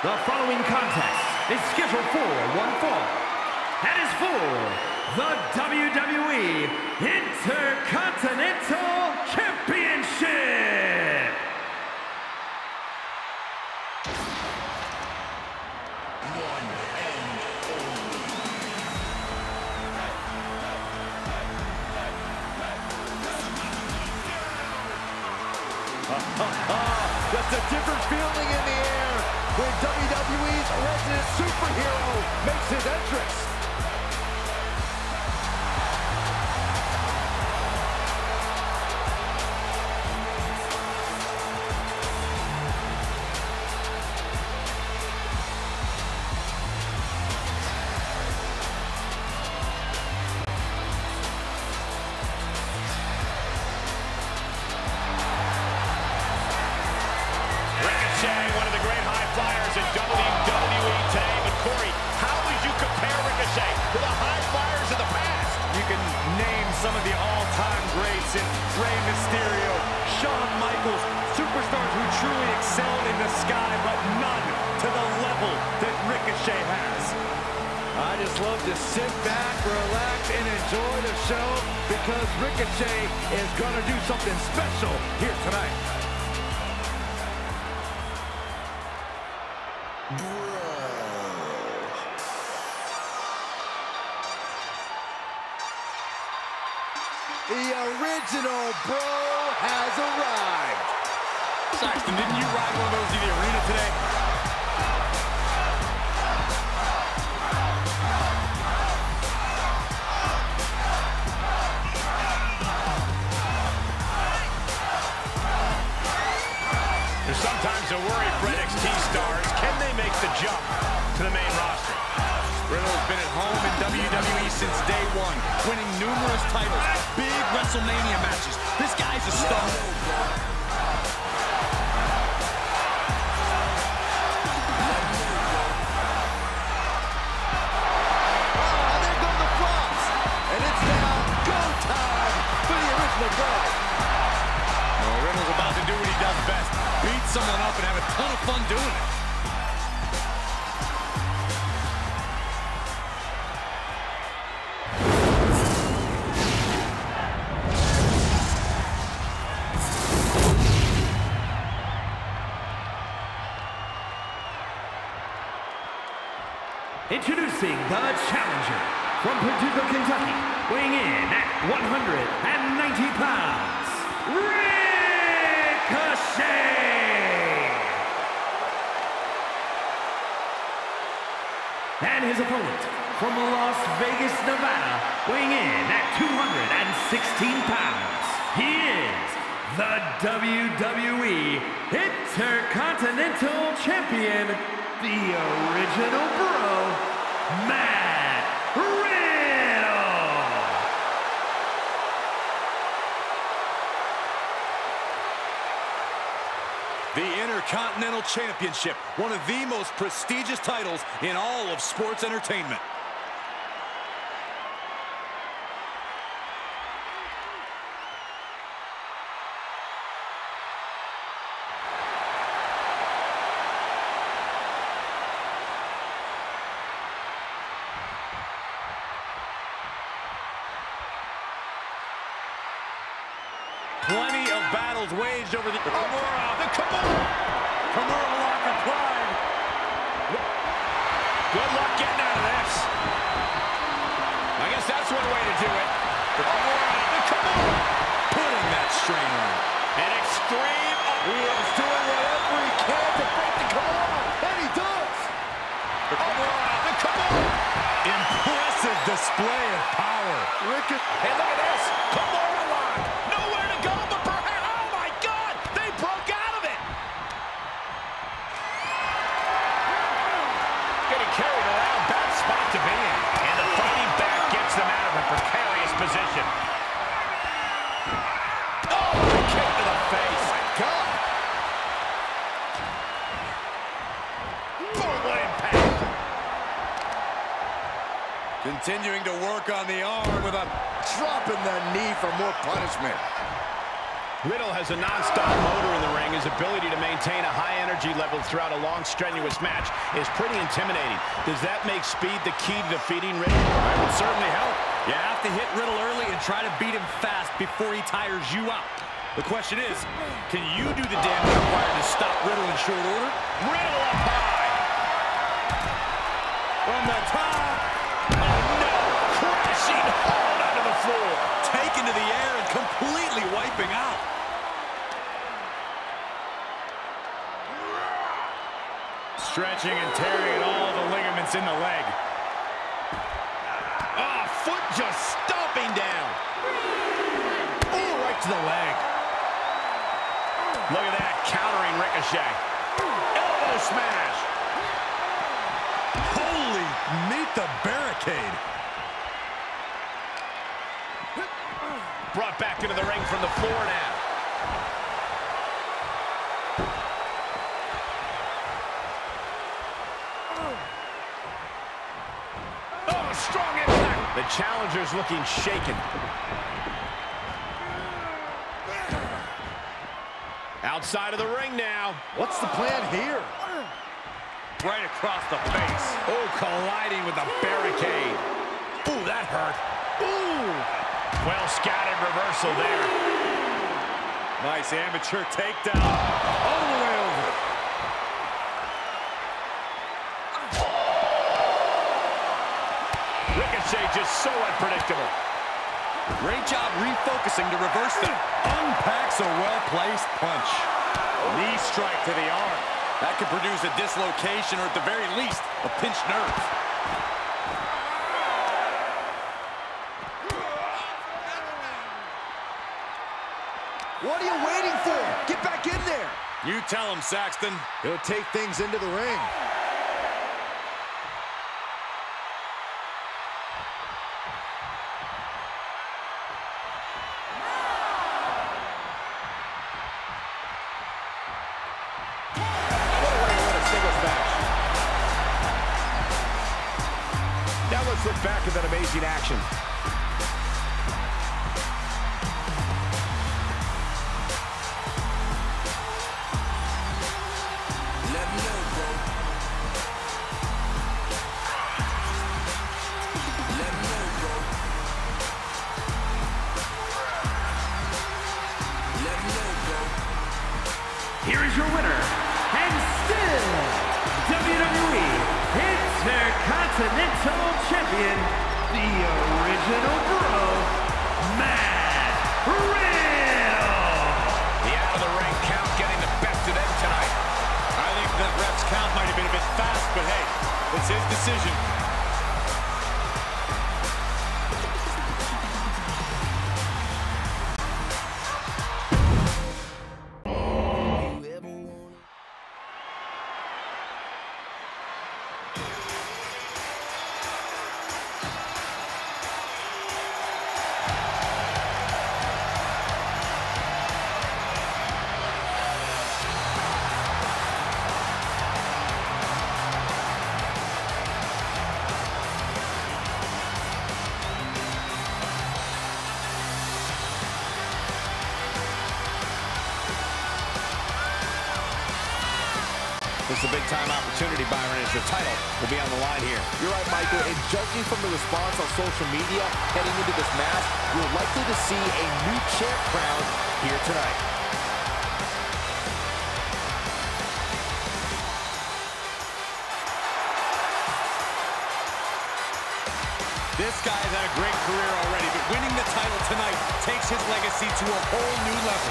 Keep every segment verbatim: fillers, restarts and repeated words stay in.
The following contest is scheduled for one fall and is for the W W E Intercontinental Championship. One and only. That's a different feeling in the air when W W E's resident superhero makes his entrance. One of the great high flyers in W W E today. But Corey, how would you compare Ricochet to the high flyers of the past? You can name some of the all-time greats in Rey Mysterio, Shawn Michaels, superstars who truly excelled in the sky, but none to the level that Ricochet has. I just love to sit back, relax, and enjoy the show because Ricochet is going to do something special here tonight. The original Bro has arrived. Saxton, didn't you ride one of those in the arena today? There's sometimes a worry for N X T stars. Can they make the jump to the main roster? Riddle's been at home in W W E since day one, winning numerous titles, big WrestleMania matches. This guy's a star. Oh, there go the flops. And it's now go time for the original Bro. Well, Riddle's about to do what he does best, beat someone up and have a ton of fun doing it. Introducing the challenger from Paducah, Kentucky, weighing in at one hundred ninety pounds, Ricochet! And his opponent from Las Vegas, Nevada, weighing in at two hundred sixteen pounds, he is the W W E Intercontinental Champion, the original Bro, Matt Riddle! The Intercontinental Championship, one of the most prestigious titles in all of sports entertainment. Plenty of battles waged over the Kimura. The Kimura. Kimura lock applied. Good luck getting out of this. I guess that's one way to do it. The Kimura. The Kimura. Putting that strain on. An extreme. He is doing whatever he can to break the Kimura. And he does. The Kimura. The Kimura. Impressive display of power. Rickett. Hey, look at this. Kimura lock. Nowhere to go but perhaps. Oh, my God. They broke out of it. Getting carried around. Bad spot to be in. And the fighting back gets them out of a precarious position. Oh, kick to the face. Oh, my God. Boom, what impact. Continuing to work on the arm with a drop in the knee for more punishment. Riddle has a non-stop motor in the ring. His ability to maintain a high energy level throughout a long, strenuous match is pretty intimidating. Does that make speed the key to defeating Riddle? That would certainly help. You have to hit Riddle early and try to beat him fast before he tires you out. The question is, can you do the damage required to stop Riddle in short order? Riddle up high. From the top. Oh, no. Crashing hard onto the floor. Taken to the air and completely wiping out. Stretching and tearing at all the ligaments in the leg. Oh, foot just stomping down. Oh, right to the leg. Look at that, countering Ricochet. Elbow smash. Holy, meet the barricade. Brought back into the ring from the floor now. Oh, strong impact. The challenger's looking shaken. Outside of the ring now. What's the plan here? Right across the face. Oh, colliding with the barricade. Ooh, that hurt. Ooh. Well scattered reversal there. Nice amateur takedown. All the way over. Ricochet just so unpredictable. Great job refocusing to reverse them. Unpacks a well-placed punch. Knee strike to the arm. That could produce a dislocation or at the very least, a pinched nerve. What are you waiting for? Get back in there. You tell him, Saxton. He'll take things into the ring. Now let's look back at that amazing action. Let me know, bro. Let me know, bro. Let me know, bro. Here is your winner, and still W W E Intercontinental Champion, the original bro, Matt Riddle. The out-of-the-ring count getting the best of them tonight. I think that ref's count might have been a bit fast, but hey, it's his decision. This is a big-time opportunity, Byron, as the title will be on the line here. You're right, Michael, and judging from the response on social media heading into this match, you're likely to see a new champ crowned here tonight. This guy's had a great career already, but winning the title tonight takes his legacy to a whole new level.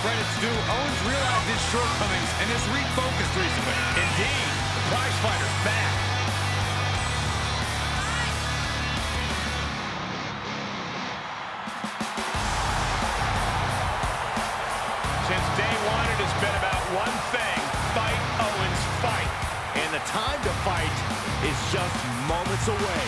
credit's due, Owens realized his shortcomings and has refocused recently. Indeed, the prize fighter's back. Since day one, it has been about one thing: fight, Owens, fight. And the time to fight is just moments away.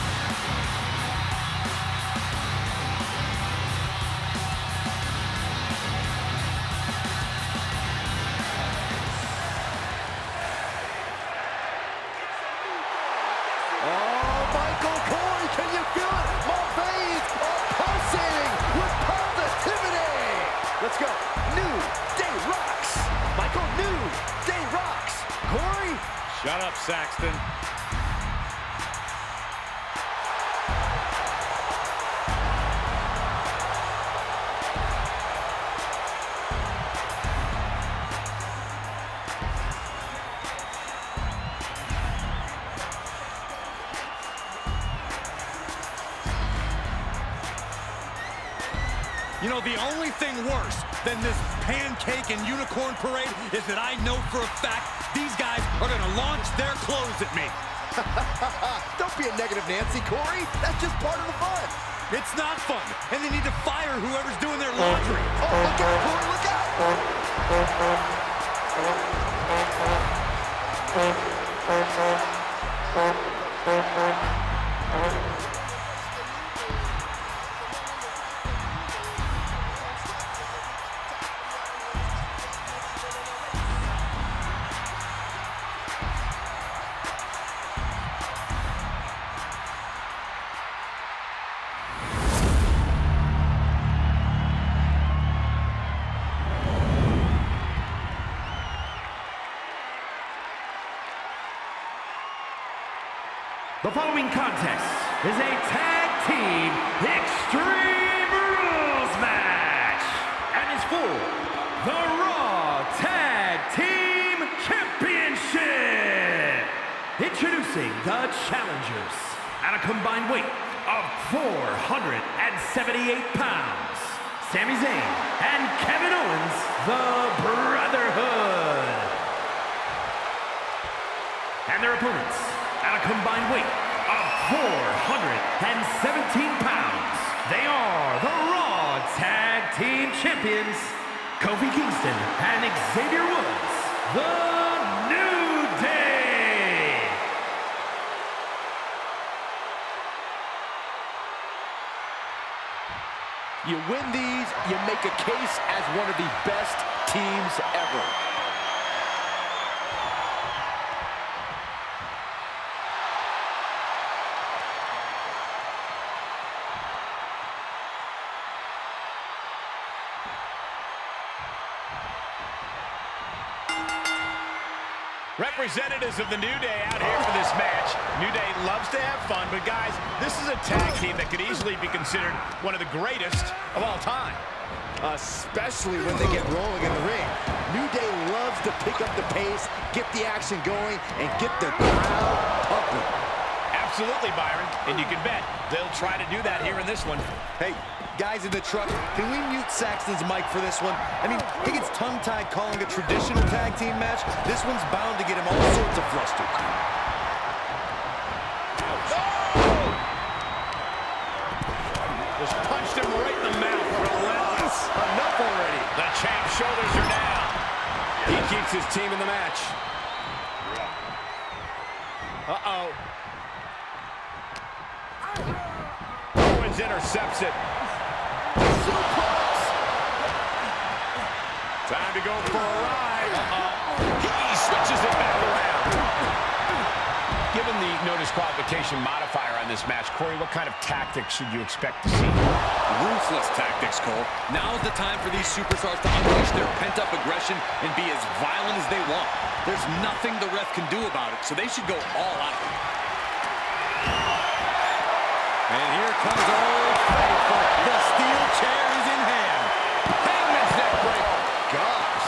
Let's go. New Day rocks. Michael, New Day rocks. Corey. Shut up, Saxton. You know, the only thing worse than this pancake and unicorn parade is that I know for a fact these guys are going to launch their clothes at me. Don't be a negative Nancy, Corey. That's just part of the fun. It's not fun, and they need to fire whoever's doing their laundry. Oh, look out, Corey, look out. The following contest is a tag team Extreme Rules match and is for the Raw Tag Team Championship. Introducing the challengers at a combined weight of four hundred seventy-eight pounds, Sami Zayn and Kevin Owens, the Brotherhood. And their opponents at a combined weight of four hundred seventeen pounds. They are the Raw Tag Team Champions, Kofi Kingston and Xavier Woods, the New Day. You win these, you make a case as one of the best teams ever. Representatives of the New Day out here for this match. New Day loves to have fun, but guys, this is a tag team that could easily be considered one of the greatest of all time. Especially when they get rolling in the ring. New Day loves to pick up the pace, get the action going, and get the crowd pumping. Absolutely, Byron, and you can bet they'll try to do that here in this one. Hey, guys in the truck, can we mute Saxton's mic for this one? I mean, he gets tongue-tied calling a traditional tag team match. This one's bound to get him all sorts of flustered. Oh! Just punched him right in the mouth. Relentless. Enough already. The champ's shoulders are down. He keeps his team in the match. Uh-oh. Owens intercepts it. Suplex. Time to go for a ride. Uh-oh. He switches it back around. Given the no disqualification modifier on this match, Corey, what kind of tactics should you expect to see? Ruthless tactics, Cole. Now is the time for these superstars to unleash their pent-up aggression and be as violent as they want. There's nothing the ref can do about it, so they should go all out. And here comes Old Faithful. The steel chair is in hand. Hangman's neck breaker. Gosh.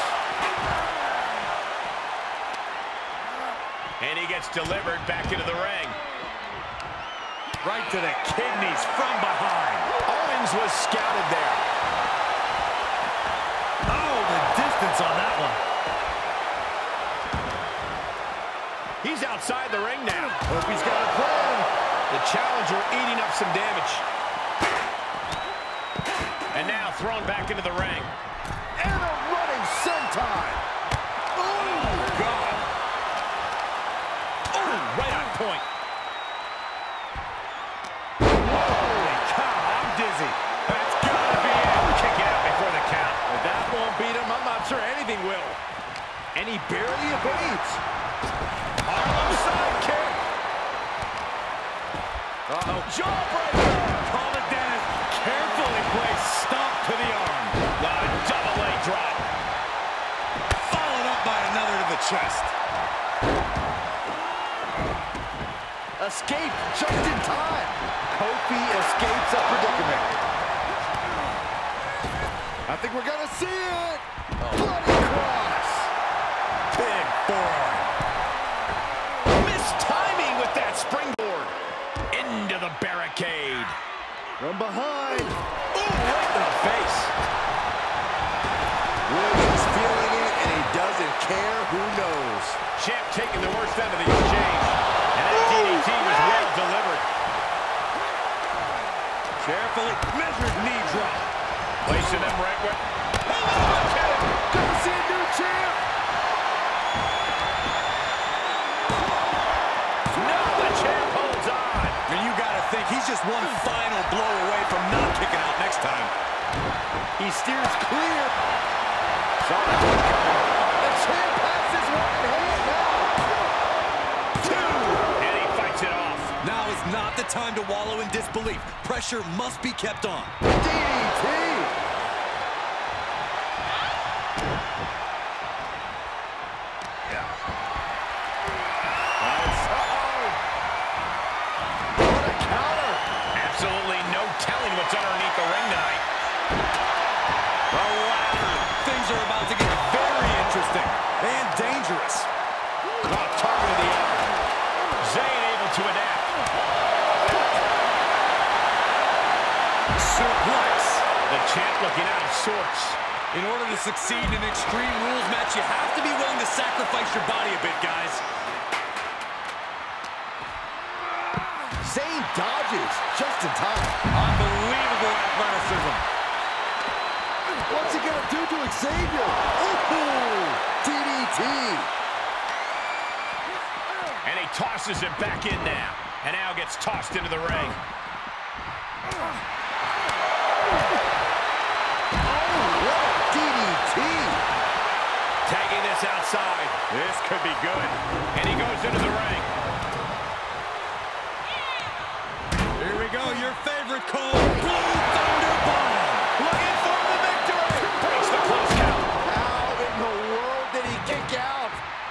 And he gets delivered back into the ring. Right to the kidneys from behind. Owens was scouted there. Oh, offense on that one. He's outside the ring now. Hope he's got a plan. The challenger eating up some damage. And now thrown back into the ring. And a running senton. Oh, God. Oh, right on point. Holy cow, I'm dizzy. That's gotta be it. Kick out before the count. If that won't beat him, I'm not sure anything will. And he barely evades. Harlem sidekick. Uh-oh. Jawbreaker. Call it Dennis. Carefully placed stomp to the arm. The double leg drop. Followed up by another to the chest. Escape just in time. Kofi escapes a predicament. I think we're gonna see it. Oh. Bloody cross. Big forearm. Missed timing with that springboard. Into the barricade. From behind. Ooh, right in the face. Williams feeling it, and he doesn't care. Who knows? Champ taking the worst end of the exchange. And that D D T was well delivered. Carefully measured knee drop. Placing them right where... Gonna see a new champ. No, the champ holds on. And you gotta think he's just one final blow away from not kicking out next time. He steers clear. Saw that one coming. The champ has his one hand now. Two. And he fights it off. Now is not the time to wallow in disbelief. Pressure must be kept on. D D T. Absolutely no telling what's underneath the ring tonight. The ladder. Things are about to get very interesting and dangerous. Oh, target of the hour. Zayn able to adapt. Suplex. The champ looking out of sorts. In order to succeed in an Extreme Rules match, you have to be willing to sacrifice your body a bit, guys. Zayn dodges just in time. Unbelievable athleticism. What's he gonna do to Xavier? Ooh, D D T. And he tosses it back in now. And now gets tossed into the ring. D D T. Tagging this outside. This could be good. And he goes into the ring. Here we go, your favorite call, Blue Thunder Bomb. Looking for the victory. Breaks the close count. How in the world did he kick out?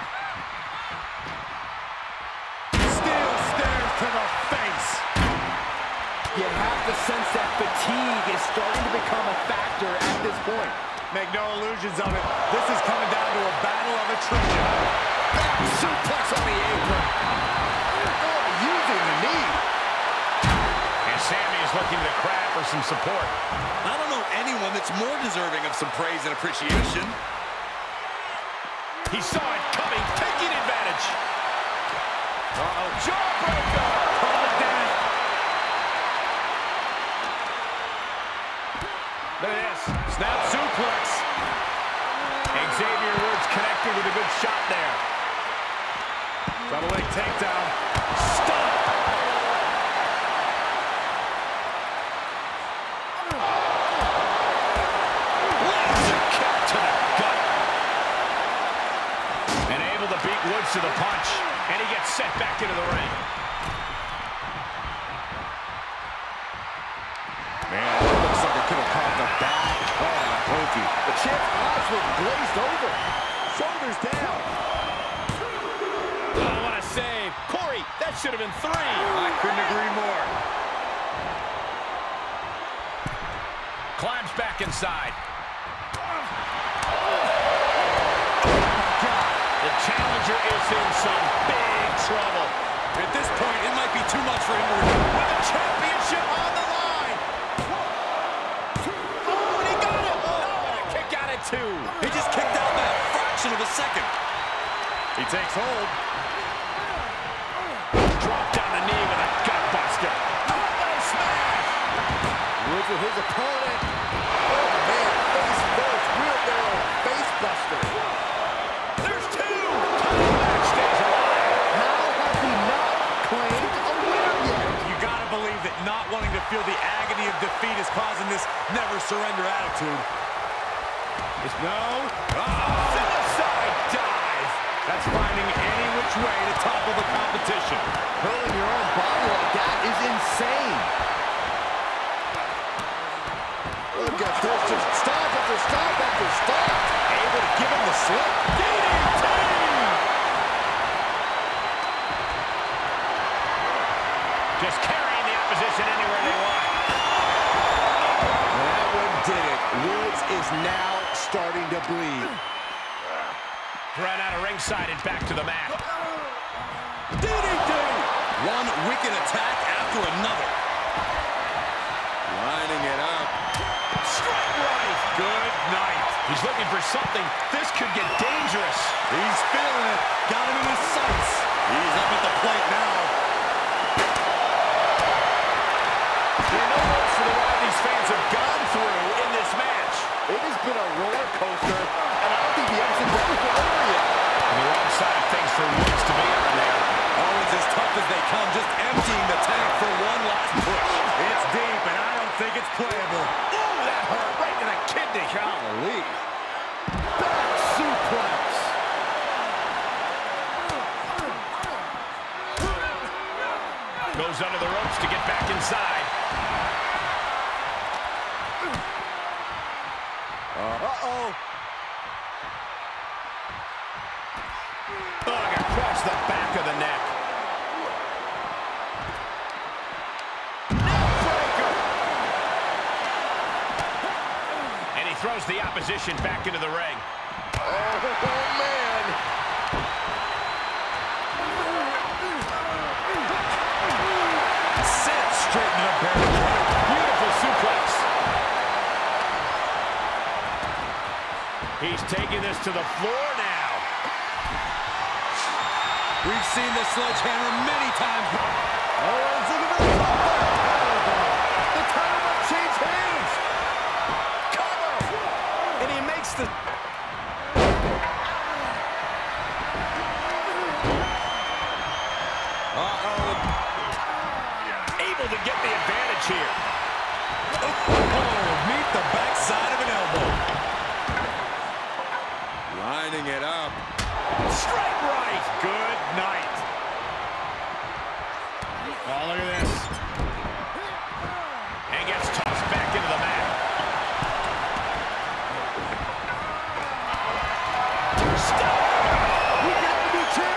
Steel stairs to the face. You have to sense that fatigue is starting to become a factor at this point. Make no illusions of it. This is coming down to a battle of attrition. Back suplex on the apron. Oh, using the knee. And Sammy is looking to the crowd for some support. I don't know anyone that's more deserving of some praise and appreciation. He saw it coming, taking advantage. Uh-oh, jawbreaker. Call it down. Look at this. Snap suplex. Xavier Woods connected with a good shot there. Double leg takedown. Stop. Laser kick to the gut. And able to beat Woods to the punch. And he gets set back into the ring. Man, it looks like it could have caused a bad cut on Kofi. The champ's eyes were glazed over. Shoulders down. Oh, what a save. Corey, that should have been three. I couldn't agree more. Climbs back inside. The challenger is in some big trouble. At this point, it might be too much for him to return. With the championship on the line. Oh, and he got it. Oh, and a kick out at two. He just kicked out that fraction of a second. He takes hold. Drop down the knee with a gut buster. Elbow smash. Woods with his opponent. Oh, man. Face first. Wheelbarrow. Face buster. There's two. Title match stays alive. How has he not claimed a winner yet? You gotta believe that not wanting to feel the agony of defeat is causing this never surrender attitude. It's no. Oh, suicide dive. That's finding any which way to topple the competition. Hurling your own body like that is insane. Look at this, just stop after stop after stop. Able to give him the slip. D D T! Just carrying the opposition anywhere they want. That one did it. Woods is now starting to bleed. Thrown out of ringside and back to the mat. D D T! One wicked attack after another. Lining it up. Straight right. Good night. He's looking for something. This could get dangerous. He's feeling it. Got him in his sights. He's up at the plate now. There are no words for the ride these fans have gone through in this match. It has been a roller coaster, and I don't think the ups and downs are over yet. On the wrong side of things for Woods to be on there. Owens as tough as they come, just emptying the tank for one last push. It's deep, and I don't think it's playable. Ooh, that hurt right to the kidney. Golly. Back suplex. Goes under the ropes to get back inside. Uh-oh. Ugh, across the back of the neck. Neckbreaker. And he throws the opposition back into the ring. Oh, man. Seth straight into the barricade. Beautiful suplex. He's taking this to the floor now. We've seen the sledgehammer many times. Owens looking for the powerbomb. The title might change hands. Cover. And he makes the... Uh-oh. Able to get the advantage here. Oh, meet the backside of an elbow. Lining it up. Straight right. Good night. Oh, look at this. And gets tossed back into the mat. Stop! We got the new champ.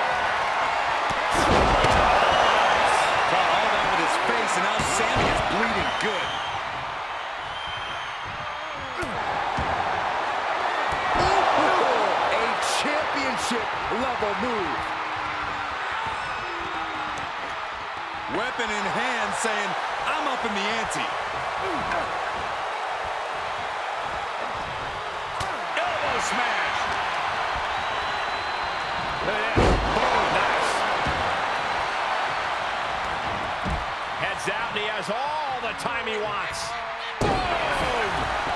Got all that with his face, and now Sammy is bleeding good. A championship level move. Weapon in hand, saying, I'm up in the ante. Elbow smash. Look at this. Boom, nice. Heads out, and he has all the time he wants. Boom.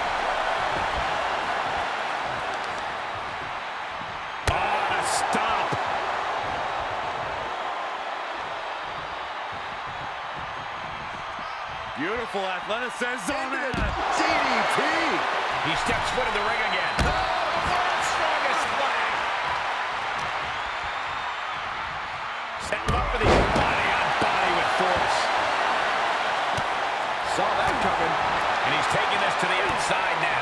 Oh, a stop. Beautiful athleticism. D D T. He steps foot in the ring again. Oh, world's strongest flag. Setting him up for the body on body with force. Saw that coming. And he's taking this to the outside now.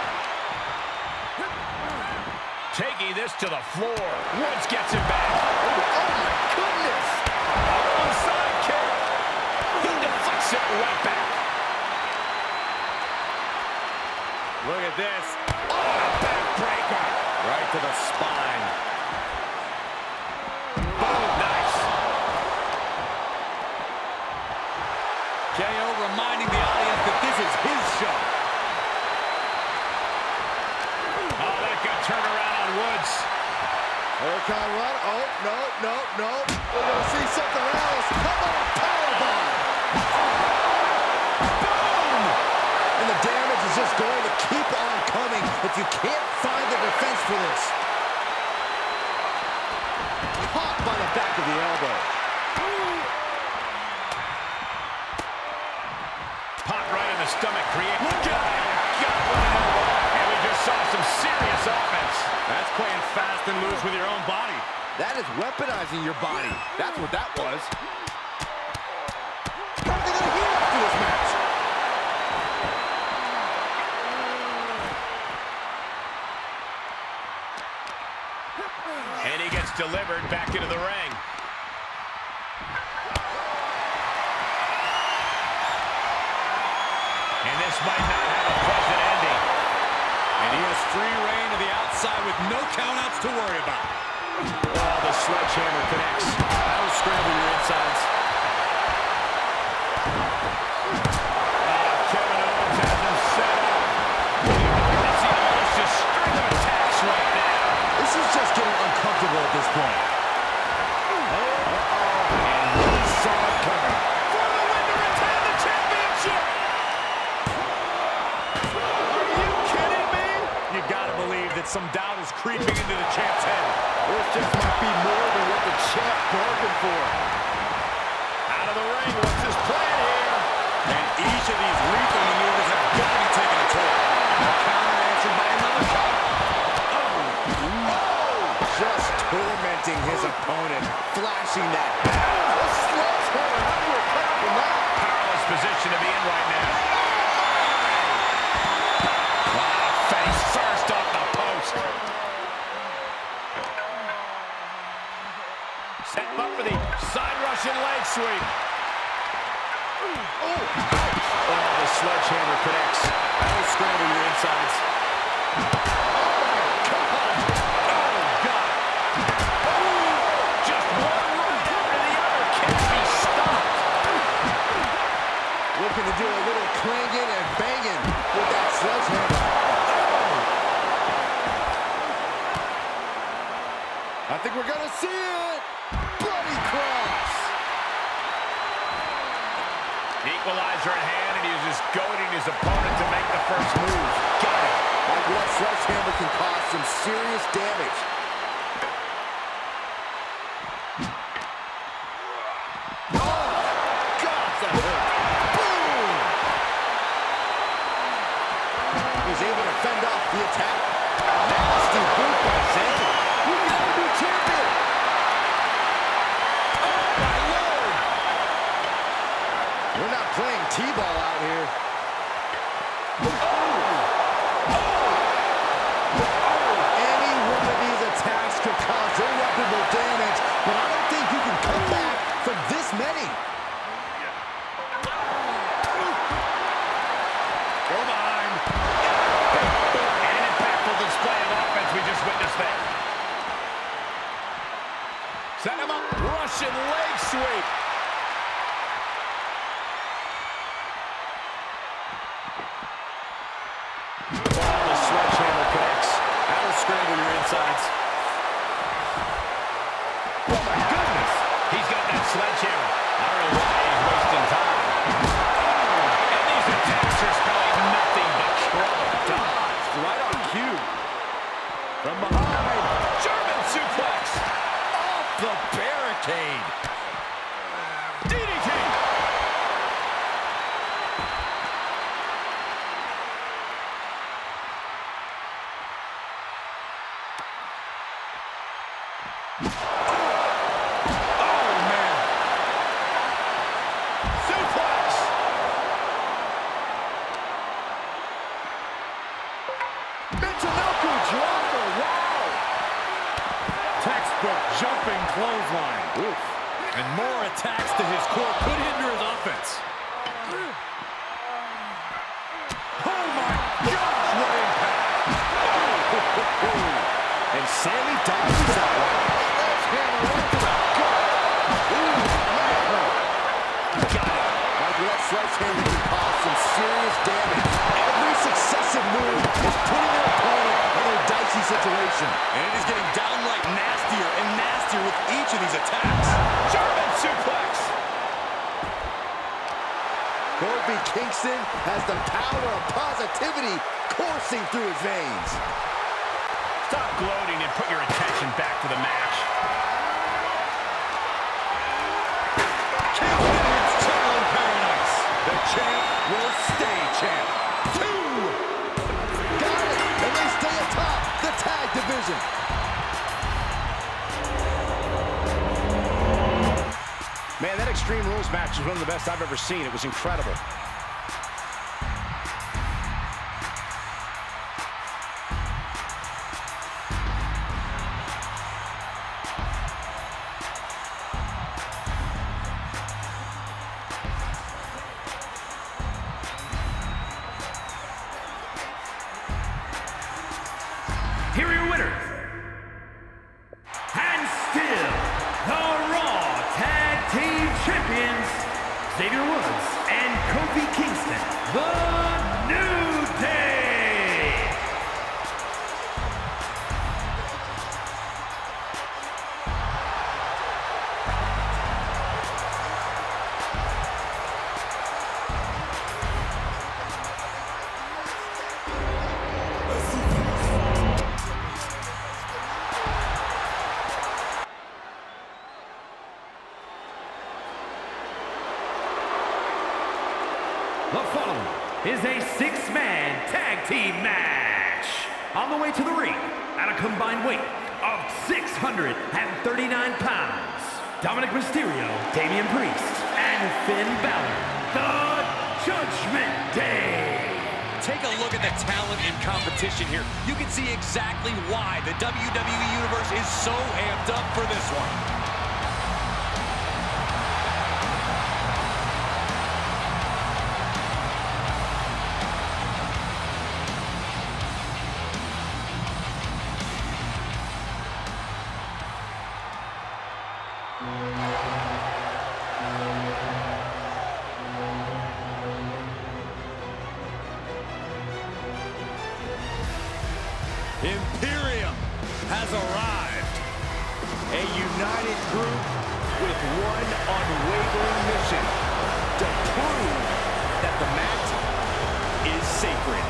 Taking this to the floor. Woods gets it back. Oh, my goodness. Oh, side kick. He deflects it right back. Look at this. Oh, a backbreaker. Right to the spine. Boom, nice. K O reminding the audience that this is his show. Oh, Hurricane run. Oh, no, no, no. We're going to see something else. How about a powerbomb? Boom! And the damage is just going to keep on coming if you can't find the defense for this. Caught by the back of the elbow. Pop right in the stomach, create. Look at it! Got one elbow. And we just saw some serious offense. That's playing fast and loose with your own body. That is weaponizing your body. That's what that was. How are they going to heal after this match? And he gets delivered back into the ring. And this might not have a pleasant ending. And he has free reign to the outside with no countouts to worry about. Oh, the sledgehammer connects. That will scramble your insides. Oh, Kevin Owens has him set up. It's almost a string of attacks right now. This is just getting uncomfortable at this point. And he saw it coming. For the win to retain the championship! Are you kidding me? You gotta believe that some doubt is creeping into the champ's head. This just might be more than what the champ bargained for. Out of the ring, what's his plan here? And each of these lethal maneuvers have got to be taking a toll. A counter answered by another counter. Just tormenting his opponent, flashing that. A sledgehammer, how do you recover from that? Powerless position to be in right now. Wow, face first off the post. Setting up for the side Russian leg sweep. Oh, oh, the sledgehammer connects. That'll scramble your insides. Looking to do a little clanging and banging with that sledgehammer. I think we're going to see it. Bloody cross. Equalizer in hand, and he's just goading his opponent to make the first move. Got it. Like that sledgehammer can cause some serious damage. He's able to fend off the attack. Nasty boot by Seth. You gotta be champion. Oh, my Lord. We're not playing T-ball out here. Oh. Oh. Any one of these attacks could cause irreparable damage, but I don't think you can come back from this many. We just witnessed that. Set him up. Russian leg sweep. Oh, the sledgehammer connects. That'll scramble your insides. Oh, my goodness. He's got that sledgehammer. I don't know why he's wasting time. And these attacks are spelling nothing but trouble. Dodged right on cue. From behind, German suplex off the barricade. D D T. Oh, man. Suplex. Michinoku dropper, wow! Textbook jumping clothesline. Oof. And more attacks to his core could hinder his offense. Oh my gosh, what impact! And Sammy dodges that one. Sledgehammer right to the gut. Ooh, man. Got it. Like that sledgehammer can cause some serious damage. Every successive move is putting their opponent in a dicey situation. And it is getting downright nasty attacks. German suplex. Kofi Kingston has the power of positivity coursing through his veins. Stop gloating and put your attention back to the match. Kingston hits trouble in paradise. The champ will stay champ. Two. Got it. And they stay atop the tag division. Man, that Extreme Rules match was one of the best I've ever seen. It was incredible. Here are your winners. And still, the Raw Tag Team Champions, Xavier Woods and Kofi Kingston, The New Day. The following is a six-man tag team match. On the way to the ring, at a combined weight of six hundred thirty-nine pounds, Dominic Mysterio, Damian Priest, and Finn Balor, the Judgment Day. Take a look at the talent and competition here. You can see exactly why the W W E Universe is so amped up for this one. Imperium has arrived. A united group with one unwavering mission: to prove that the mat is sacred.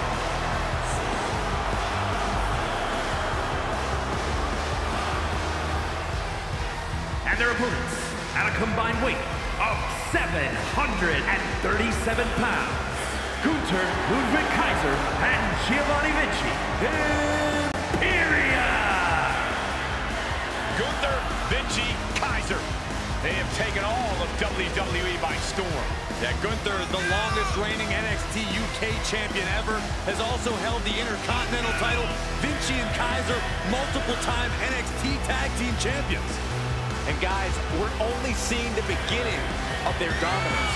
And their opponents, at a combined weight of seven hundred thirty-seven pounds, Gunther, Ludwig Kaiser, and Giovanni Vinci, Imperia! Gunther, Vinci, Kaiser. They have taken all of W W E by storm. Yeah, Gunther, the longest reigning N X T U K champion ever, has also held the Intercontinental title. Vinci and Kaiser, multiple-time N X T Tag Team Champions. And guys, we're only seeing the beginning of their dominance.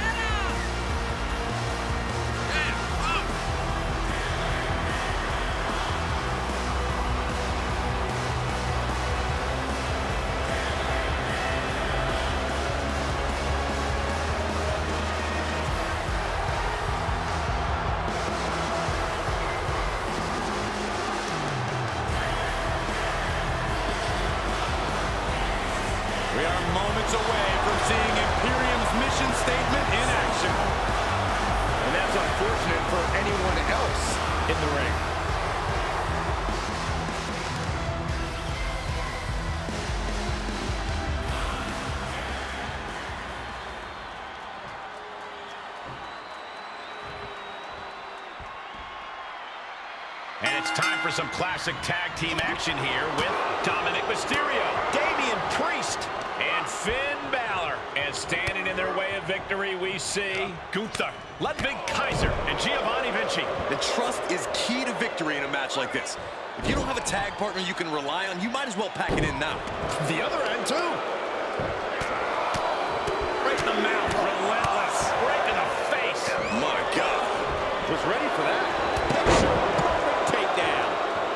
We are moments away from seeing Imperium's mission statement in action. And that's unfortunate for anyone else in the ring. And it's time for some classic tag team action here with Dominic Mysterio, Damian Priest, and Finn Balor. And standing in their way of victory, we see Gunther, Ludwig Kaiser, and Giovanni Vinci. And trust is key to victory in a match like this. If you don't have a tag partner you can rely on, you might as well pack it in now. The other end, too. Right in the mouth, relentless. Right in the face. My God. Was ready for that. Picture perfect takedown.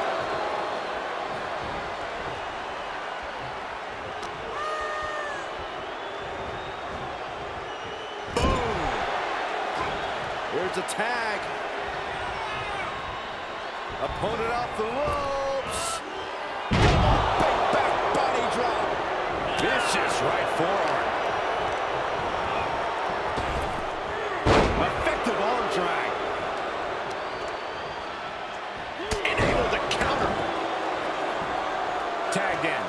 Boom. There's a tag. Opponent off the ropes. Big back body drop. This forearm. Effective arm drag. And able to counter. Tagged in.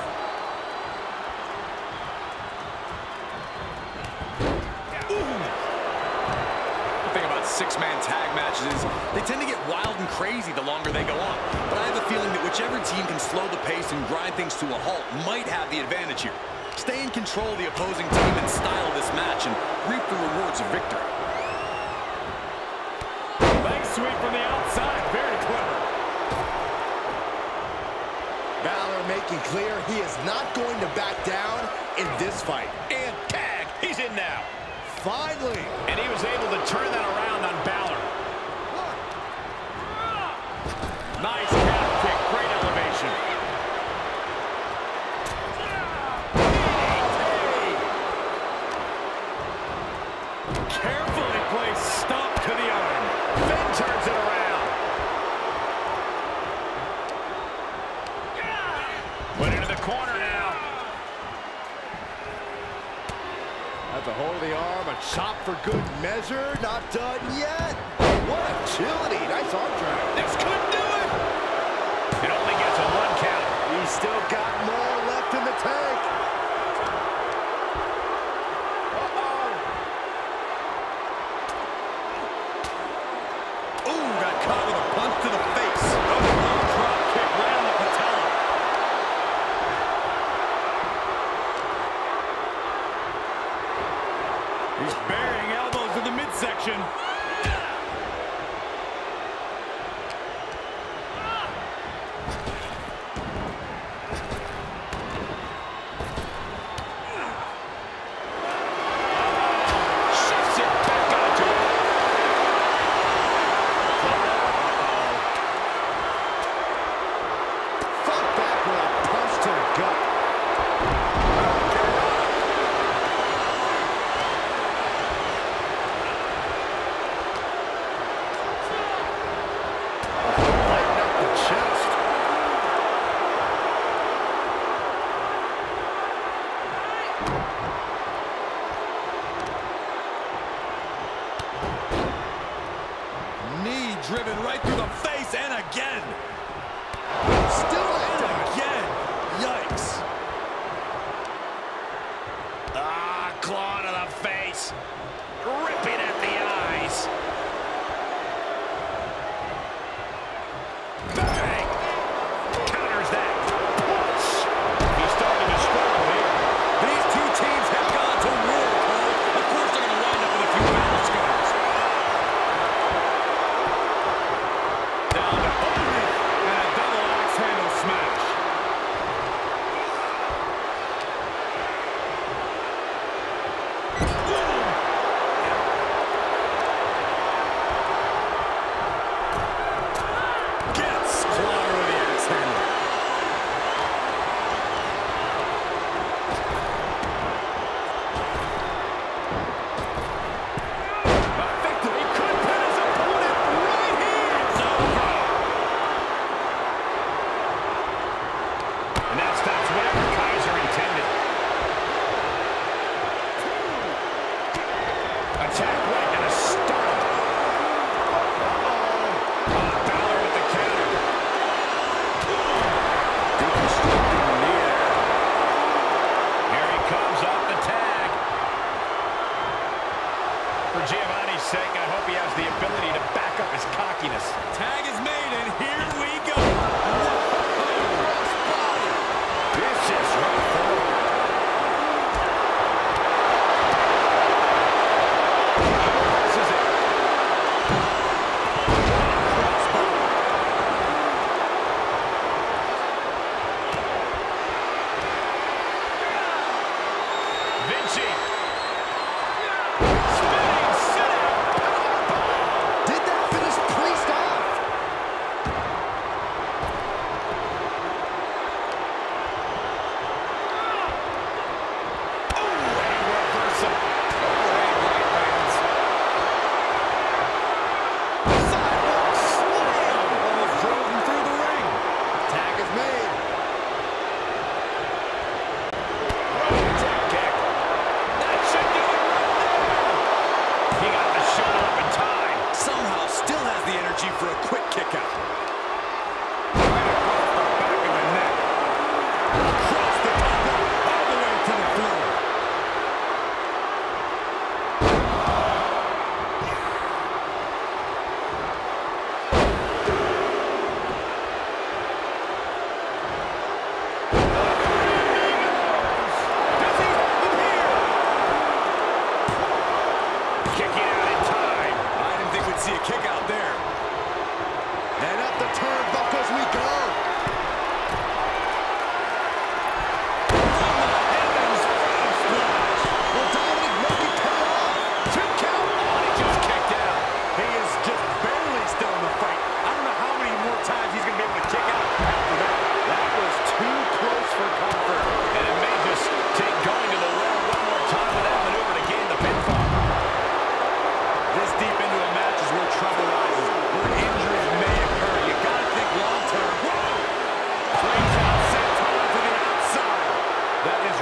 Six-man tag matches is they tend to get wild and crazy the longer they go on. But I have a feeling that whichever team can slow the pace and grind things to a halt might have the advantage here. Stay in control of the opposing team and style this match and reap the rewards of victory. Leg sweep from the outside. Very clever. Balor making clear he is not going to back down in this fight. And tag. He's in now. Finally. And he was able to turn that around on Balor. Nice calf kick. Great elevation. Carefully placed stomp to the arm. Finn turns it around. Put into the corner now. That's a hold of the arm, a chop for good measure. Not done yet. What agility. Nice arm drag. This could do it. It only gets a one count. He's still got more left in the tank. Uh-oh. Ooh, got caught with a punch to the face. Oh, drop kick right on the patella. He's burying elbows in the midsection. Shifts it back onto him. Fought back with a punch to the gut. Lighten up the chest. Knee driven right through the face and again. Still And active. again. Yikes. Ah, claw to the face. Ripping at the eyes. Bang! Counters that. Punch. He's starting to struggle here. These two teams have gone to war, Cole. Of course they're going to wind up with a few battle scars. Down to Owen. And a double axe handle smash.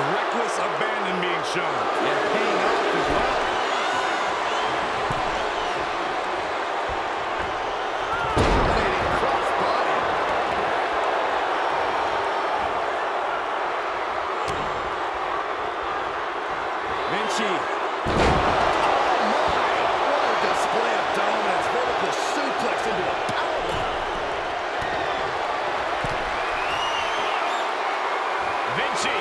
reckless abandon being shown. And paying off as well. Dominating crossbody. Vinci. Oh my! What a display of dominance. Vertical suplex into a powerbomb. Vinci.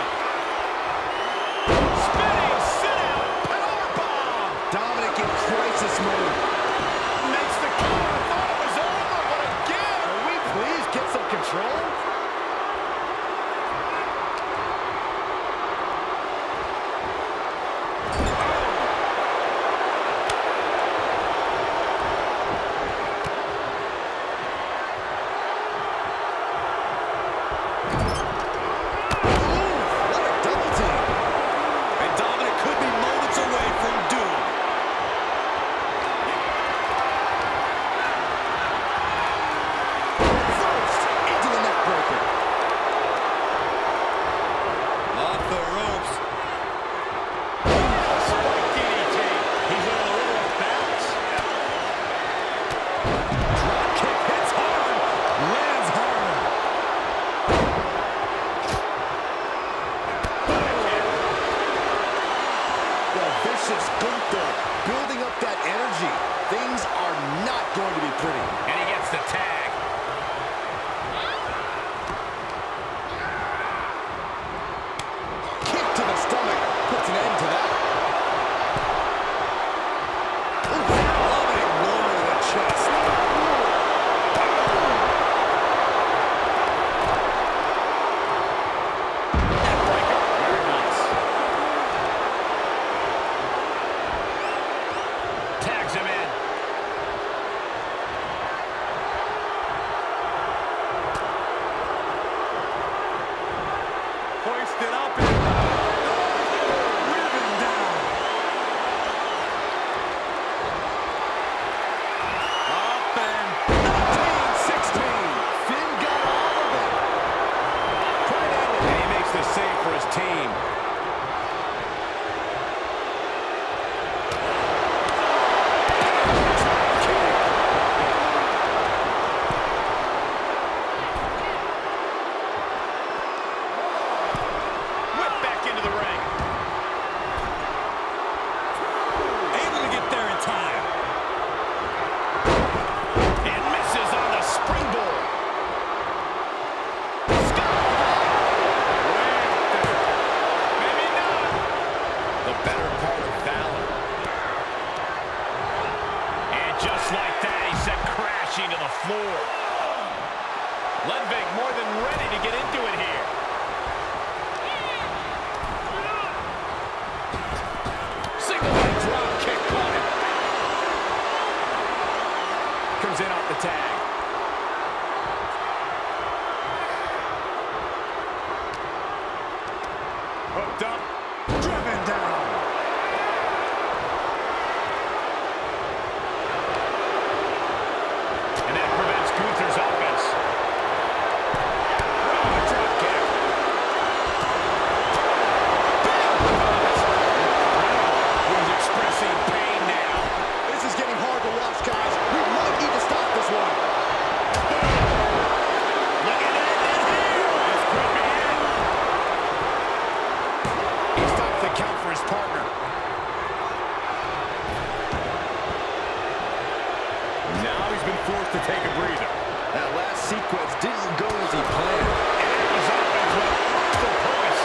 Spinning sit-out powerbomb. Dominic in crisis mode. Makes the cover. Thought it was over, but again. Can we please get some control? What a double team. And Dominic could be moments away from doom. First into the neck breaker. Off the ropes. Spike D D T. He's in a little bounce. Drop kick hits hard. Lands hard. The vicious Gunther building up that energy. Things are not going to be pretty. And he gets the tag. Kick to the stomach puts an end to that. Ooh, loving blow to the chest. Neckbreaker. Very nice. Tags him in. Hoisted up and driven down. Up and nineteen sixteen. Finn got all of it. Quite ended. And he makes the save for his team. Whip back into the ring. able to get there in time. And misses on the springboard. Maybe not. The better part of valor. And just like that, he sent crashing to the floor. Ludwig more than ready to get into it here. Single leg drop kick caught him. Comes in off the tag. Hooked up. Driven down. And that prevents Gunther's offense. Oh, drop kick. He's expressing pain now. This is getting hard to watch, guys. We might need to stop this one. Look at that in here. This could be it. He stops the count for his partner. Now he's been forced to take a breather. That last sequence didn't go as he planned. And he's off into a hostile purpose.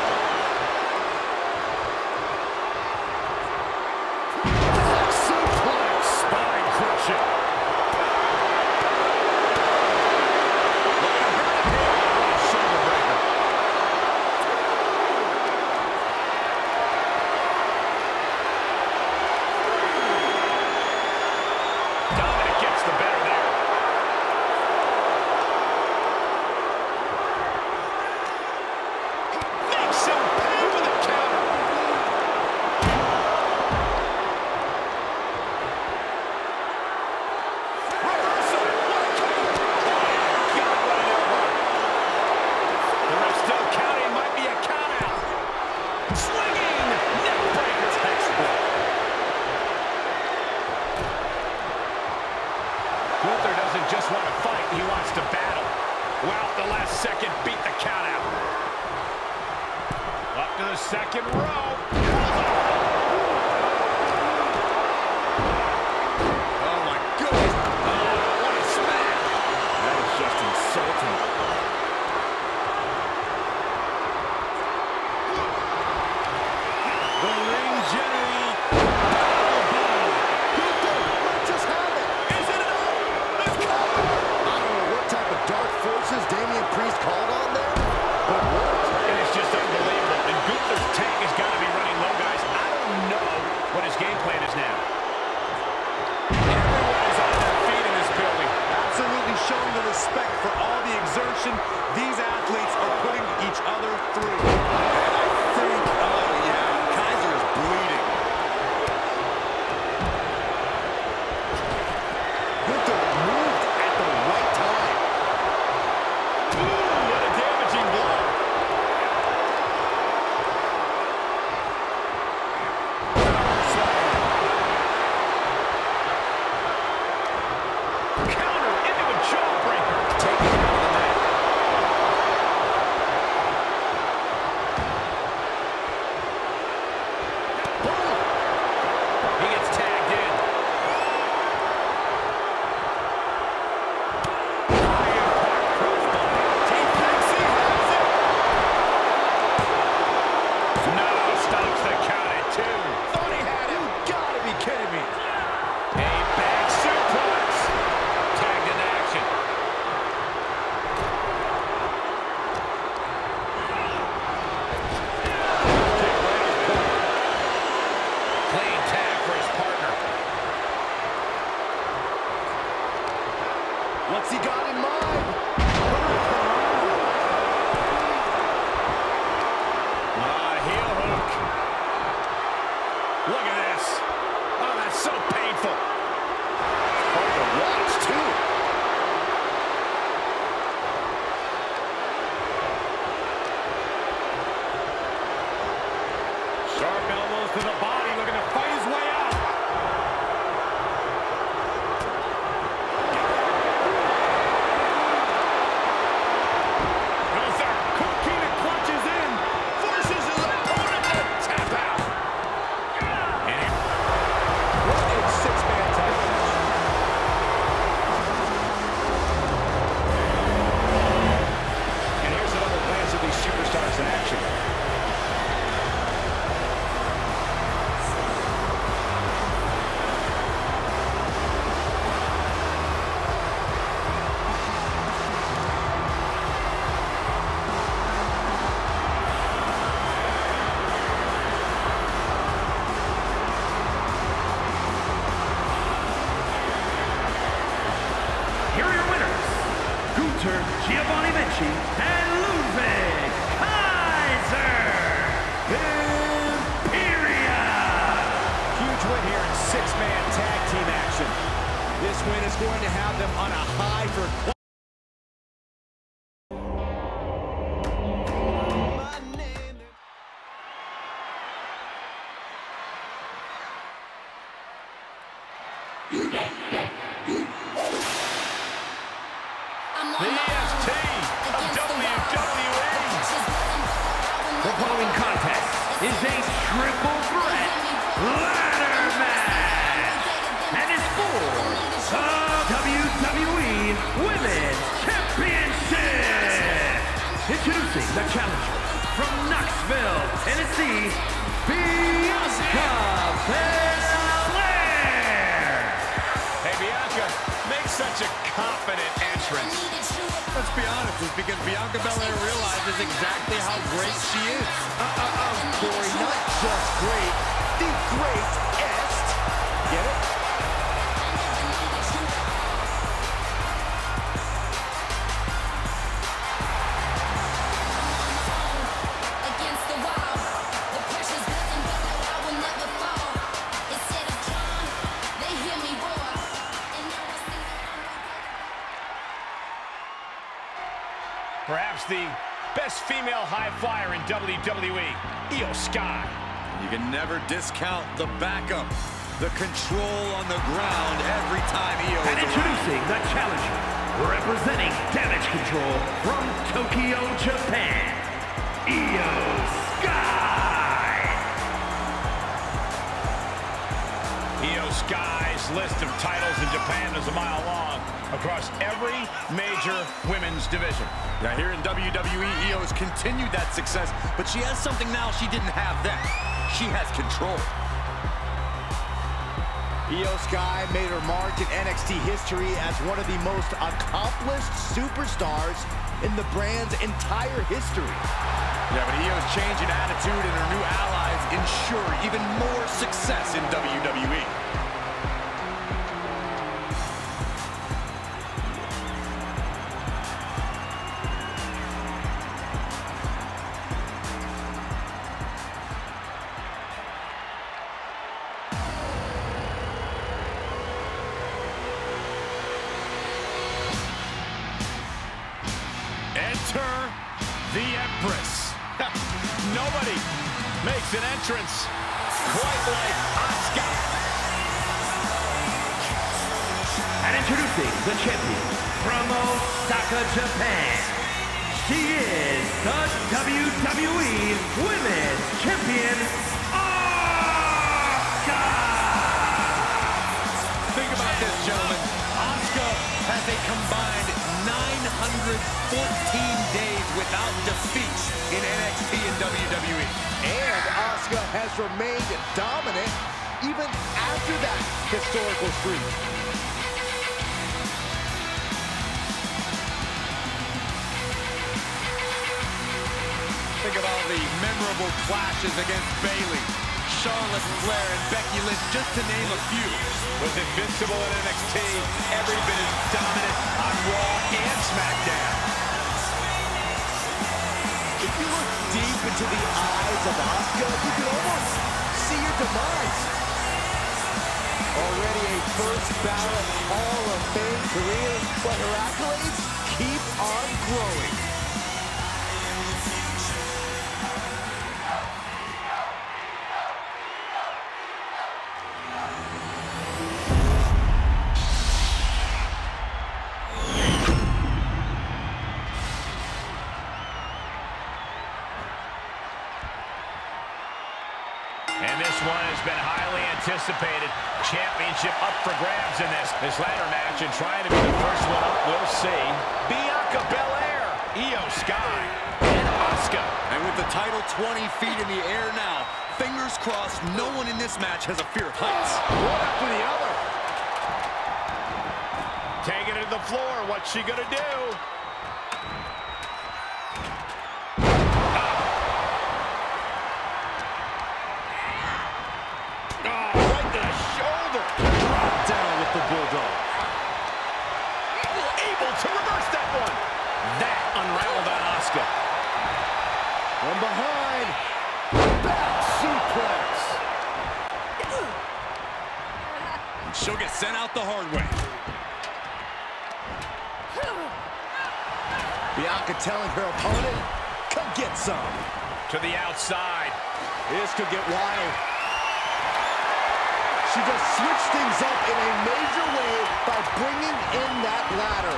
Suplex. Spine crushing. Shoulder breaker. Dominic gets the better there. Makes him pay for the counter. Reversal. What a counter. God, what an elbow. The ref still counting. Might be a count out. Swinging neckbreaker. Textbook. Gunther doesn't just want to fight, he wants to battle. Well, the last second beat the count out. Up to the second row. Oh, my goodness. Oh, what a smash. That is just insulting. The ring general. Gunther might just have it. Is it enough? The cover. I don't know what type of dark forces Damian Priest called on there, but it worked. And it's just unbelievable. And Gunther's tank has got to be running low, guys. I don't know what his game plan is now. Everyone is on their feet in this building. Absolutely showing the respect for all the exertion these athletes are putting each other through. I think, oh yeah, Kaiser is bleeding. Gunther moved at the right time. Ooh, what a damaging blow. Counter into a jawbreaker. Taking it out of the net. Boom. He gets tagged in. High impact crossbody. He thinks he has it. No, stops the count at two. Thought he had it. You gotta be kidding me. A back suplex. Tagged in action. Kick right on point. Clean tag for his partner. What's he got in mind? Ah, heel hook. Look at this. Oh, that's so painful. Hard to watch, too. Sharp elbows to the body, looking to fight his way out. Gunther cooking and clutches in. Forces his opponent to tap out. And here, What a six-man tag match. and here's another glance at these superstars in action. Here are your winners, Gunther Giovanni Vinci and Ludwig Kaiser. Imperia. Huge win here in six-man tag team action. This win is going to have them on a high for... The E S T of W W E. The following contest is a triple threat ladder match and is for the W W E Women's Championship. Introducing the challenger from Knoxville, Tennessee, Bianca Belair. Hey, Bianca, make such a confident entrance. Let's be honest, it's because Bianca Belair realizes exactly how great she is. Uh-uh-uh, Corey, not just great, the greatest. Get it? Perhaps the best female high flyer in W W E, Io Sky. You can never discount the backup, the control on the ground every time Io is And introducing around. the challenger, representing Damage Control from Tokyo, Japan, Io Sky. Io Sky's list of titles in Japan is a mile long across every major women's division. Now here in W W E, Io has continued that success, but she has something now she didn't have then. She has control. Io Sky made her mark in N X T history as one of the most accomplished superstars in the brand's entire history. Yeah, but Io's change in attitude and her new allies ensure even more success in W W E. Enter the Empress. Nobody makes an entrance quite like Asuka. And introducing the champion from Osaka, Japan. She is the W W E Women's Champion, Asuka! Think about this, gentlemen. Asuka has a combined nine hundred fourteen days without defeat in N X T and W W E. And Asuka has remained dominant even after that historical streak. Think of all the memorable clashes against Bayley, Charlotte Flair, and Becky Lynch, just to name a few. Was invincible in N X T, every bit as dominant on Raw and SmackDown. If you look deep into the eyes of Asuka, you can almost see your demise. Already a first ballot Hall of Fame career, but her accolades keep on growing. And this one has been highly anticipated. Championship up for grabs in this, this ladder match, and trying to be the first one up, we'll see. Bianca Belair, Io Sky, and Asuka. And with the title twenty feet in the air now, fingers crossed, no one in this match has a fear of heights. One after the other. Taking it to the floor, what's she gonna do? Bulldog. Able to reverse that one. That unraveled on Asuka. From behind, back suplex. She'll get sent out the hard way. Bianca telling her opponent, come get some. To the outside. This could get wild. She just switched things up in a major way by bringing in that ladder.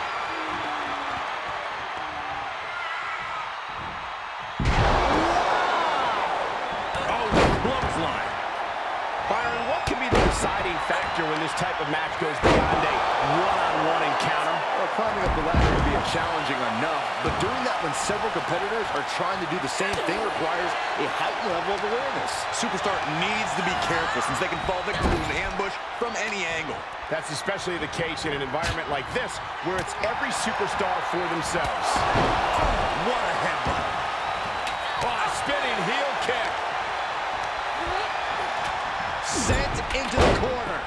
Wow! Oh, clothesline. Byron, what can be the deciding factor when this type of match goes beyond a one-on-one encounter? Well, climbing up the ladder can be challenging enough, but doing that when several competitors are trying to do the same thing requires a heightened level of awareness. Superstar needs to be careful since they can fall victim to an ambush from any angle. That's especially the case in an environment like this, where it's every superstar for themselves. What a headbutt. Oh, a spinning heel kick. Sent into the corner.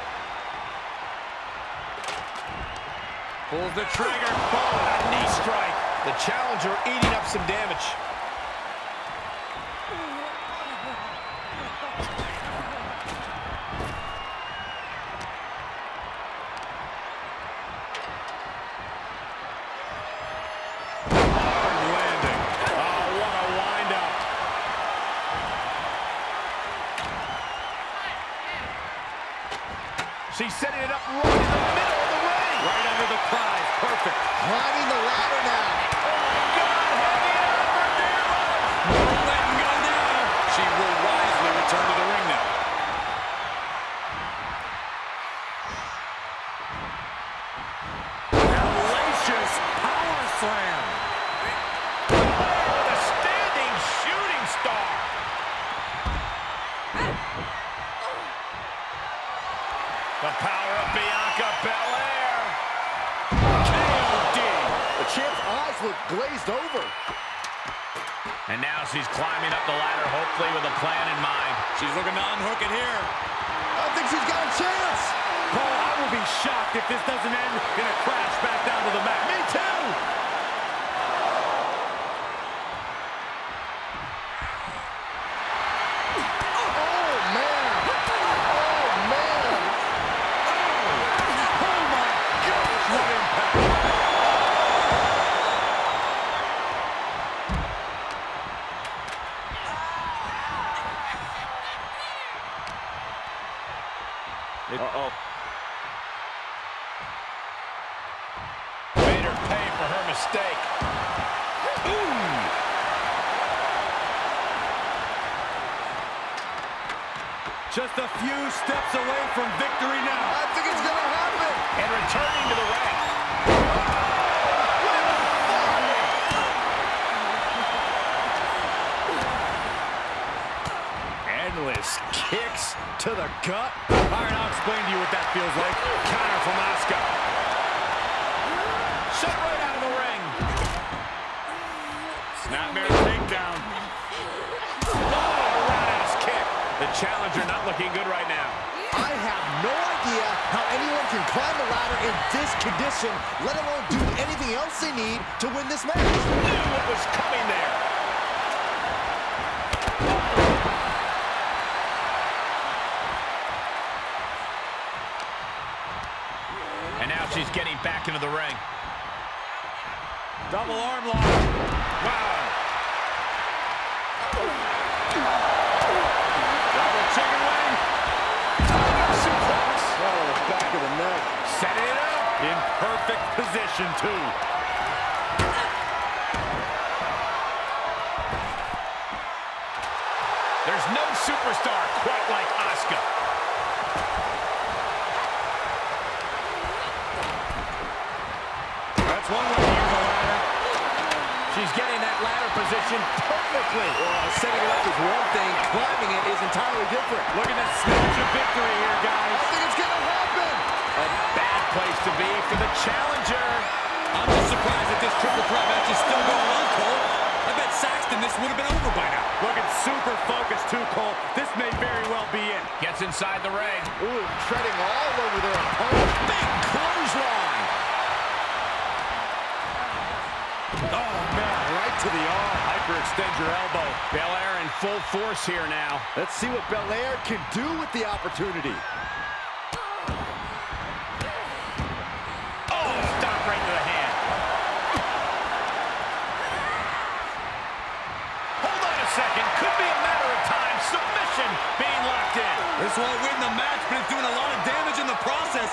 Pulls the trigger. Oh, a knee strike. The challenger eating up some damage. She's setting it up right in the middle of the ring. Right under the prize. Perfect. Climbing the ladder now. No letting go now. She will wisely return to the ring now. Hellacious power slam. The standing shooting star. The power of Bianca Belair. K O D. The champ's eyes look glazed over. And now she's climbing up the ladder, hopefully with a plan in mind. She's looking to unhook it here. I think she's got a chance. Cole, I will be shocked if this doesn't end in a crash back down to the mat. Me too. Oh, man. Oh, man. Oh, my gosh, what impact. Uh-oh. Made her pay for her mistake. Ooh. Just a few steps away from victory now. I think it's going to happen. And returning to the ring. Endless kicks to the gut. All right, I'll explain to you what that feels like. Counter from Asuka. Shot right out of the ring. Snapmare takedown. Oh, roundhouse kick. The challenger not looking good right now. I have no idea how anyone can climb the ladder in this condition, let alone do anything else they need to win this match. Knew what was coming there. And now she's getting back into the ring. Double arm lock. Wow. Double chicken wing. Suplex. Oh, the back of the neck. Setting it up. In perfect position, too. There's no superstar quite like Asuka. That's one way to use the ladder. She's getting that ladder position perfectly. Well, setting it up is one thing, climbing it is entirely different. Look at this snatch of victory here, I guys. think it's going to happen. A bad place to be for the challenger. I'm just surprised that this triple threat match is still going on, Cole. I bet Saxton this would have been over by now. Looking super focused, too, Cole. This may very well be it. Gets inside the ring. Ooh, treading all over their opponent. Big clothesline. Oh, man, right to the arm. Hyperextend your elbow. Belair in full force here now. Let's see what Belair can do with the opportunity. Oh, stop right to the hand. Hold on a second. Could be a matter of time. Submission being locked in. This won't win the match, but it's doing a lot of damage in the process.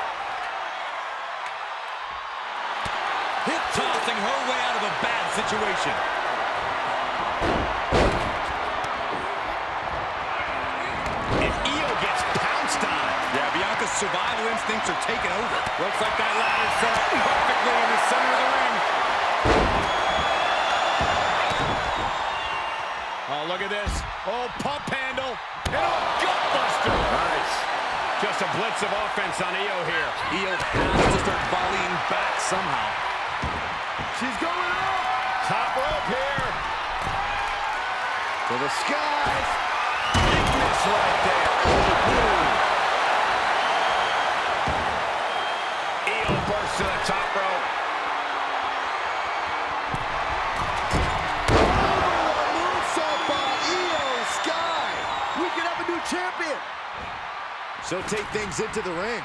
Hip tossing her way out of a bad situation. And Io gets pounced on. Yeah, Bianca's survival instincts are taking over. Looks like that ladder's set up perfectly in the center of the ring. Oh, look at this. Oh, pump handle. And a gutbuster. Nice. Just a blitz of offense on Io here. Io has to start volleying back somehow. She's going up. Top rope here. To the skies. Big miss right there. Io bursts to the top rope. Oh, a moonsault by Io Sky. We could have a new champion. She'll take things into the ring.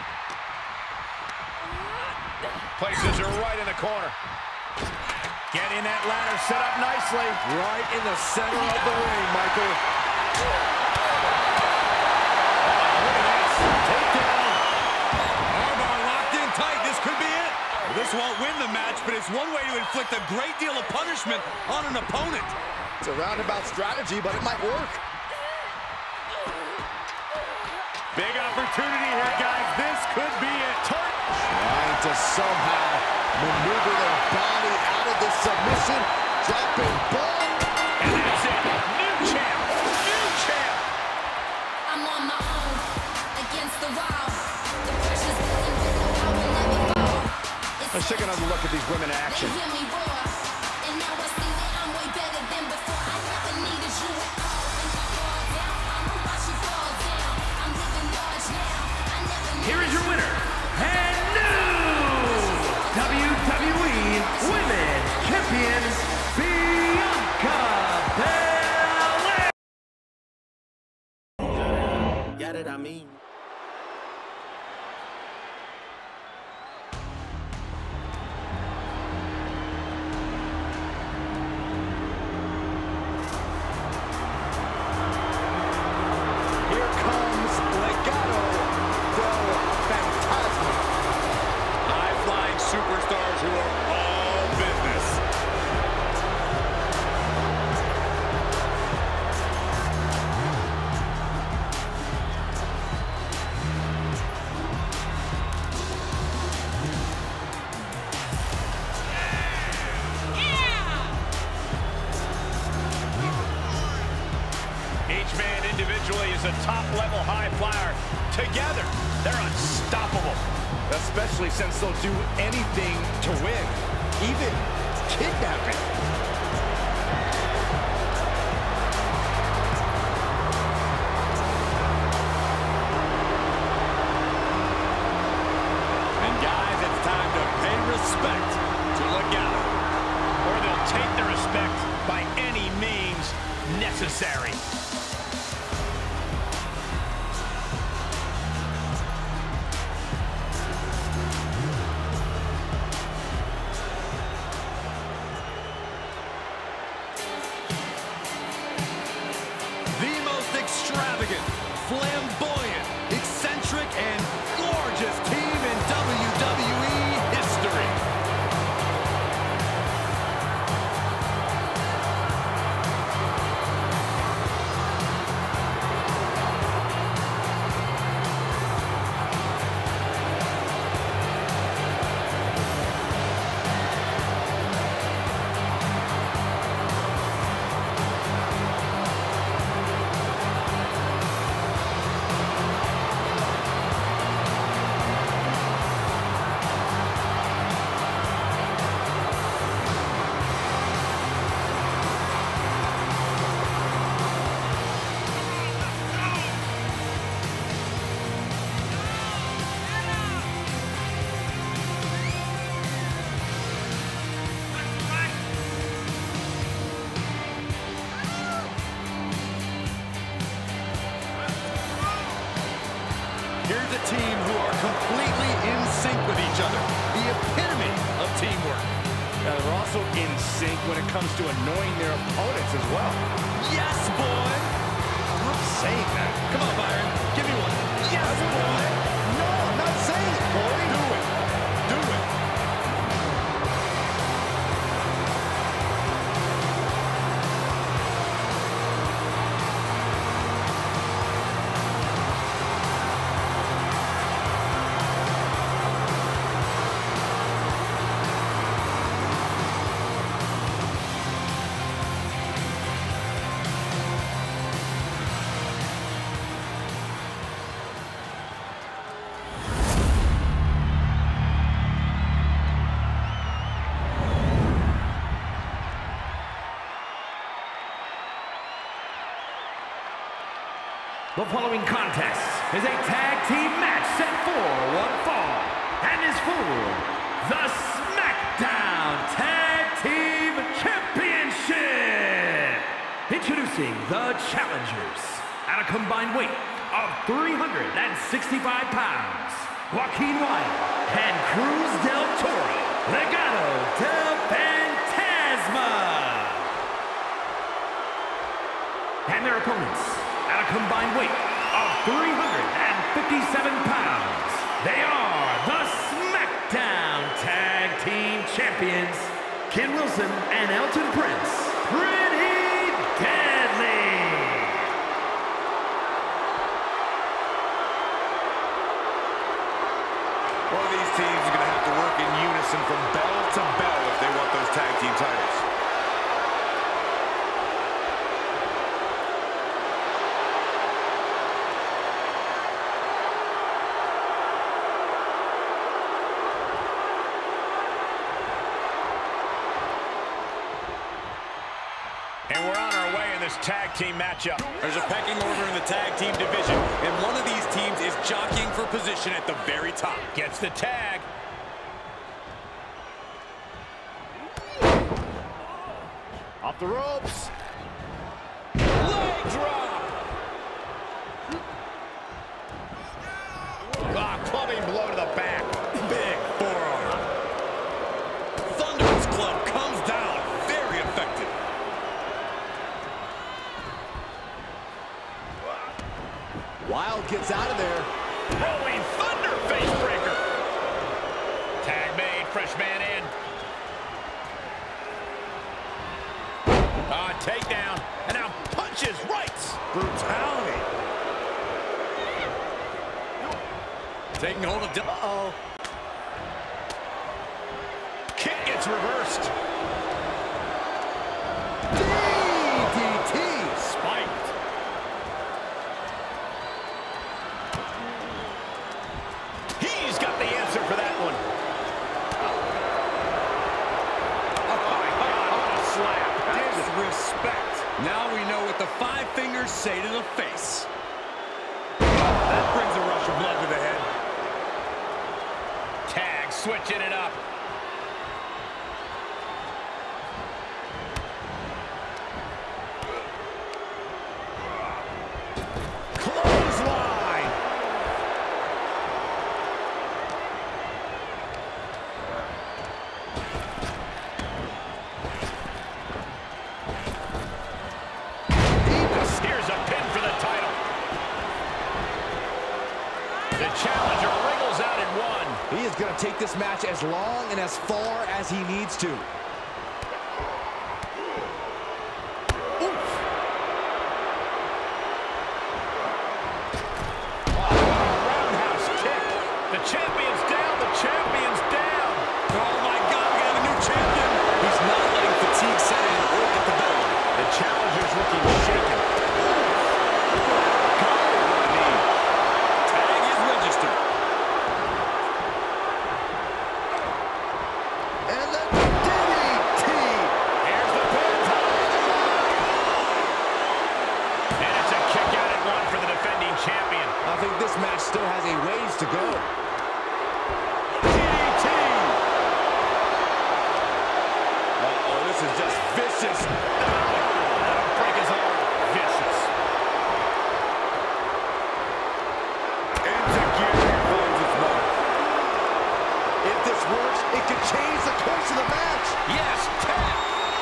Places her right in the corner. Getting that ladder set up nicely. Right in the center of the ring, Michael. Oh, look at this. Takedown. match, but it's one way to inflict a great deal of punishment on an opponent. It's a roundabout strategy, but it might work. Big opportunity here, guys. This could be it. Turn. Trying to somehow maneuver their body out of this submission. Dropping bomb. And that's it. New champ. New champ. I'm on my own against the wall. The pressure's building, but I will never fall. Let's take another look at these women in action. They hear me roar, and now I see that I'm way better than before. I never needed you at all. When I fall down, I'ma watch you fall down. I'm living large now. I never needed Here is your winner, and new W W E Women's Champion, Bianca Belair. Yeah, that I mean. Here comes Legado del Fantasma. High-flying superstars who are all business. Each man individually is a top-level high flyer. Together, they're unstoppable. Especially since they'll do anything to win, even kidnapping. And guys, it's time to pay respect to Legado. Or they'll take the respect by any means necessary. The most extravagant, flamboyant, eccentric, and gorgeous team in W W E history. Here's a team who are completely in sync with each other. The epitome of teamwork. Now, they're also in sync when it comes to annoying their opponents as well. Yes, boy! Stop saying that. Come on, Byron. Give me one. Yes, boy! No, I'm not saying it, Corey. Do it. Do it. The following contest is a tag team match set for one fall and is for the SmackDown Tag Team Championship. Introducing the challengers at a combined weight of three hundred sixty-five pounds, Joaquin Wilde and Cruz del Toro, Legado del Fantasma. And their opponents at a combined weight of three hundred fifty-seven pounds. They are the SmackDown Tag Team Champions. champions, Ken Wilson and Elton Prince. Pretty deadly! One of these teams is going to have to work in unison from bell to bell if they want those tag team titles. And we're on our way in this tag team matchup. There's a pecking order in the tag team division, and one of these teams is jockeying for position at the very top. Gets the tag. Off the ropes. Leg drop. Ah, clubbing blow to the back. Big forearm. Thunderous club comes down. Very effective. Wild gets out of there. Rolling thunder face breaker. Tag made, fresh man in. Ah, takedown. And now punches rights. Brutality. Taking hold of... Uh-oh. Kick gets reversed. D D T. Spiked. He's got the answer for that one. Oh, my God, what a slap. Disrespect. Now we know what the five fingers say to the face. That brings a rush of blood to the head. Tag switching it up. Clothesline. Here's a pin for the title. The challenger wriggles out in one. He is going to take this match as long and as far as he needs to. Roundhouse kick. The champion's down. The champion's down. Oh, my God, we got a new champion. He's not letting fatigue set in or get the better of him. The challenger's looking shaken. Tag is registered. And then D D T. Here's the pin. And it's a kick out at one for the defending champion. I think this match still has a ways to go. D D T. Uh-oh, this is just vicious. That'll break his arm. Vicious. Enzuigiri finds its mark. If this works, it could change the course of the match. Yes, tap.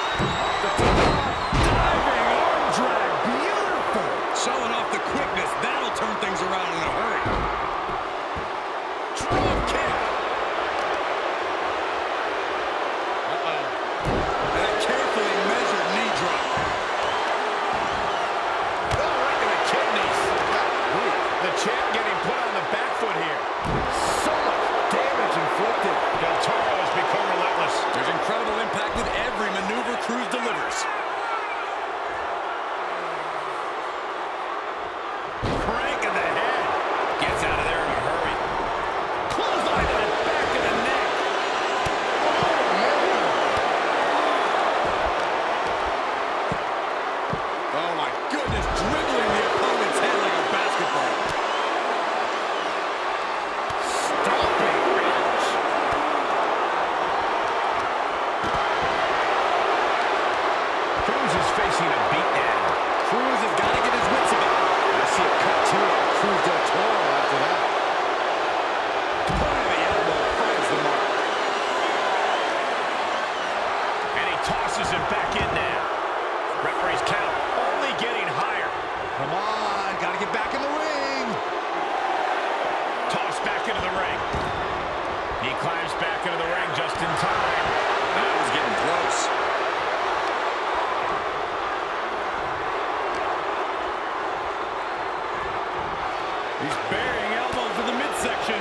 Diving arm drag. Beautiful. Showing off the quickness. That'll turn things around in a hurry. Drop kick. Uh-oh. And a carefully measured knee drop. Oh, right to the kidneys. The champ getting put on the back foot here. So much damage inflicted. Del Toro has become relentless. There's incredible impact with every maneuver Cruz delivers. Crank in the head. Gets out of there in a hurry. Clothesline to the back of the neck. Oh, my goodness. Dribbling the opponent's head like a basketball. Stomping. Ouch. Cruz is facing a beatdown. Cruz has got to get his wits about. I see a cut too on Cruz Del Toro after that. Point of the elbow finds the mark. And he tosses it back in now. Referee's count only getting higher. Come on, got to get back in the ring. Tossed back into the ring. He climbs back into the ring just in time. He's burying elbows in the midsection.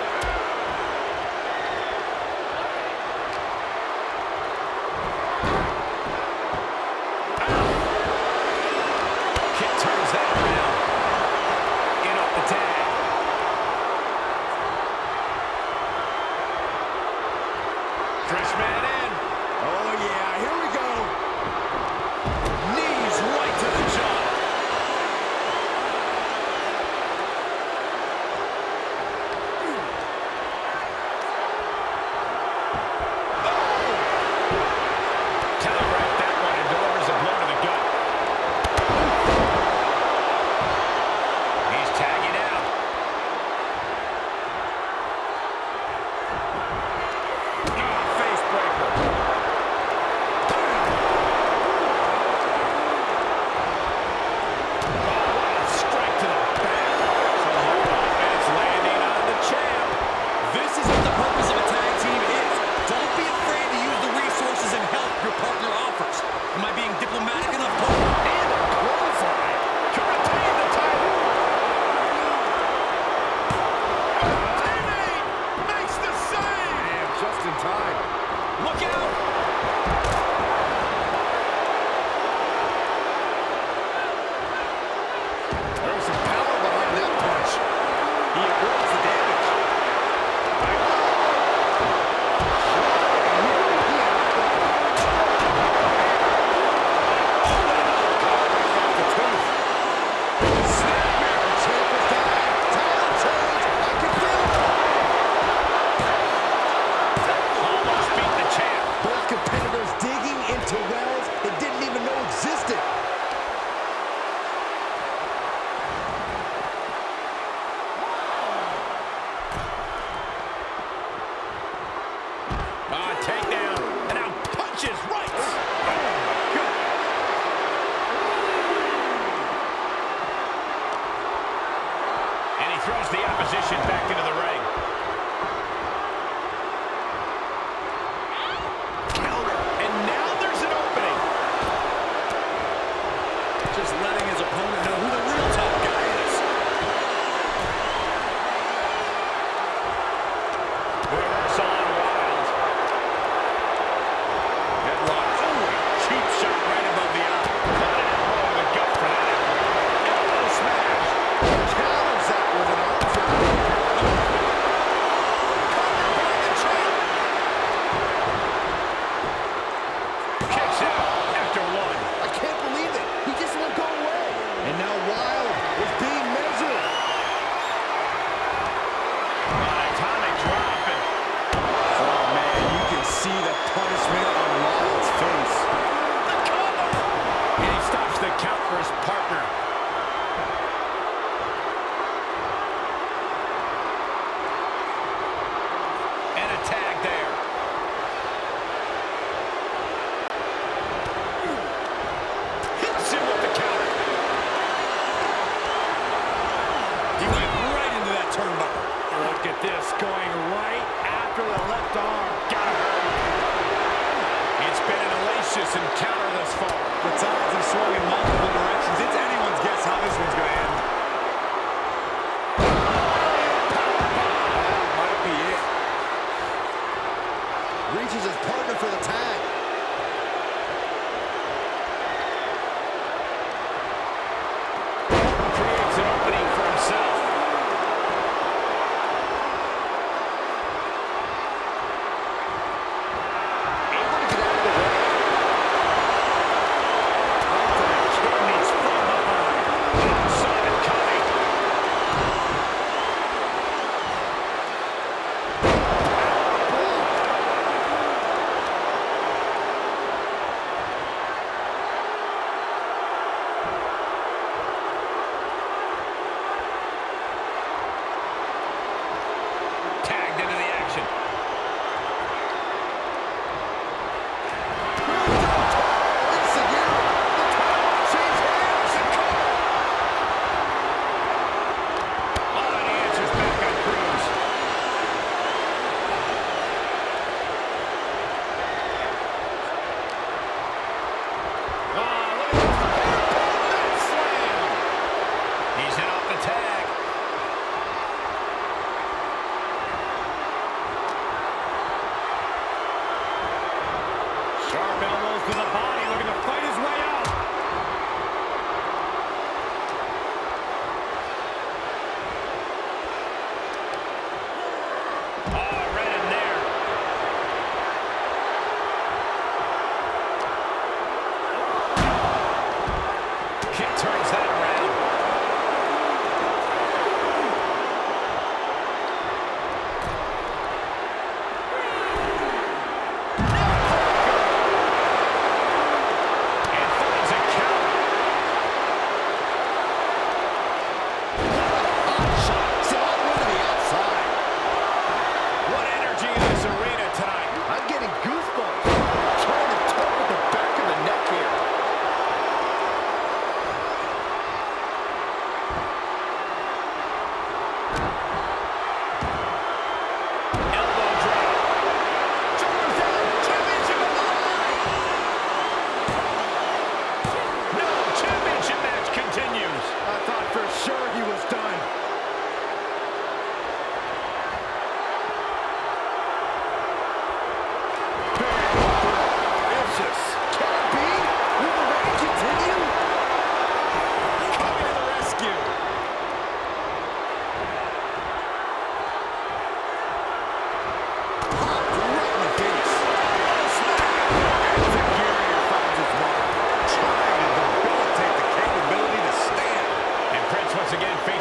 Kick turns that around. In off the tag. Fresh man in. Oh, yeah, here we go. Knees right to the jaw. Telegraphed that one and delivers a blow to the gut. He's tagging out. Ah, face breaker. Oh, what a strike to the back. Some hard offense landing on the champ. This is what the purpose of a tag team is. Don't be afraid to use the resources and help your partner offers. Am I being diplomatic enough, Cole? And a clothesline to retain the title. Teammate makes the save. And just in time. Look out. There's some power behind that punch. He avoids the damage. Almost beat the champ. Both competitors digging into wells they didn't even know existed. Ah, takedown. And now punches right. Oh, God. And he throws the opposition back into the ring. Counter. And now there's an opening. Just letting his opponent know who the real top guy is. It's on wild. Headlock. Oh, cheap shot right above the eye. Got an elbow in the gut for that. Elbow smash. Counters that with an arm drag. Covered by the champ. Kicks out after one. I can't believe it. He just won't go away. And now Wild is being measured. Atomic drop. And Oh, man, you can see the punishment on Wild's face. the cover. And he stops the count for his partner. And a tag there. Hits him with the counter. He went right into that turnbuckle. Look at this, going right after the left arm. Got him. It's been an hellacious encounter thus far. The tides have swung in multiple directions. It's anyone's guess how this one's going to end. That might be it. Reaches his partner for the tag. Creates an opening for himself. Able to get out of the way. Right to the kidneys from behind. So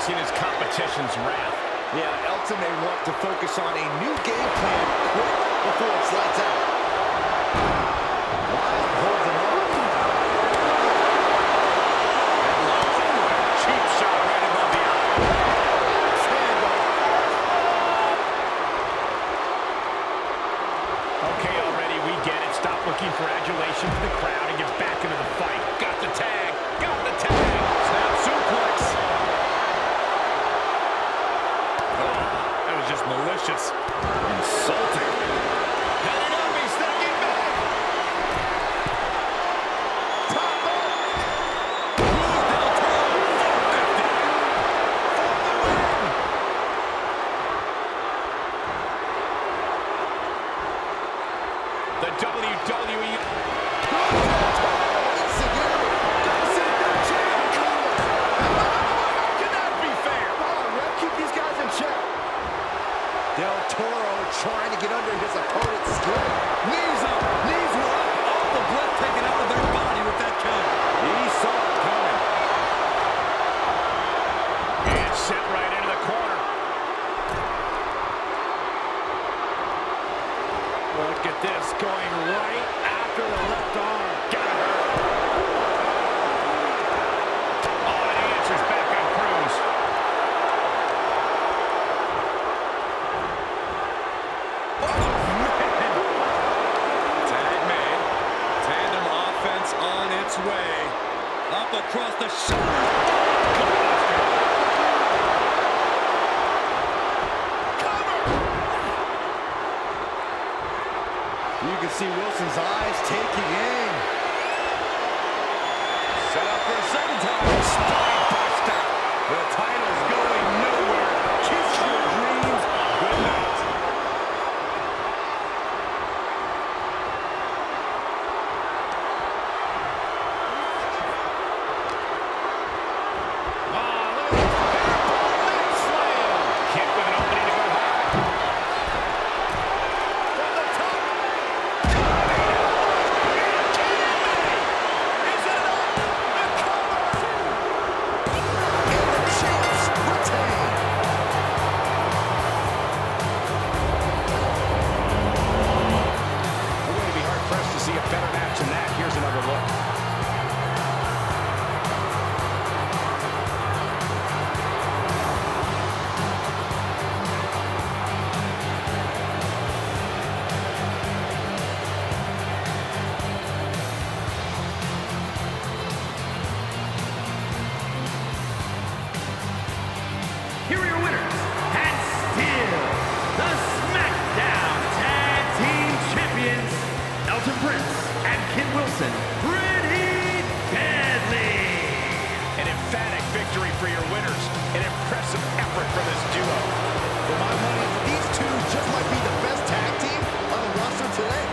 sensing his competition's wrath. Yeah, Elton may want to focus on a new game plan quick before it's lights out. Wyatt holds him up. Cheap shot right above the eye. Okay, already, we get it. Stop looking for adulation from the crowd and get back into the fight. Got the tag. Got the tag. Snap suplex. Oh, that was just malicious. Insulting. Hanging up, he's thinking back. Top rope. The W W E. Del Toro trying to get under his opponent's skin. Knees up, knees were up. All the blood taken out of their body with that count. He saw it coming. And sent right into the corner. Look at this, going right after the left arm. Got her. Oh, and he answers back on Cruz. On its way, up across the shoulder. You can see Wilson's eyes taking aim. Set up for a second time. Spine buster. The title's going nowhere. Kiss your dreams. Good night. Here are your winners, and still the SmackDown Tag Team Champions, Elton Prince and Kid Wilson, pretty deadly. An emphatic victory for your winners. An impressive effort for this duo. For my money, these two just might be the best tag team on the roster today.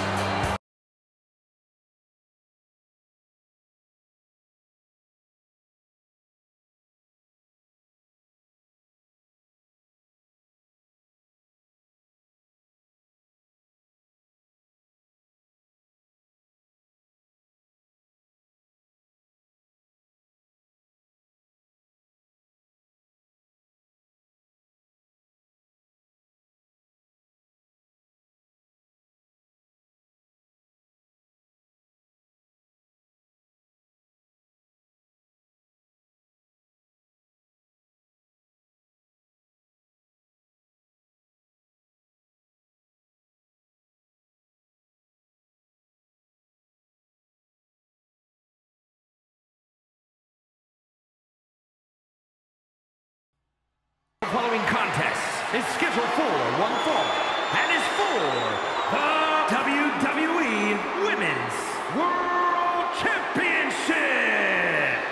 The following contest is scheduled for one fall and is for the W W E Women's World Championship.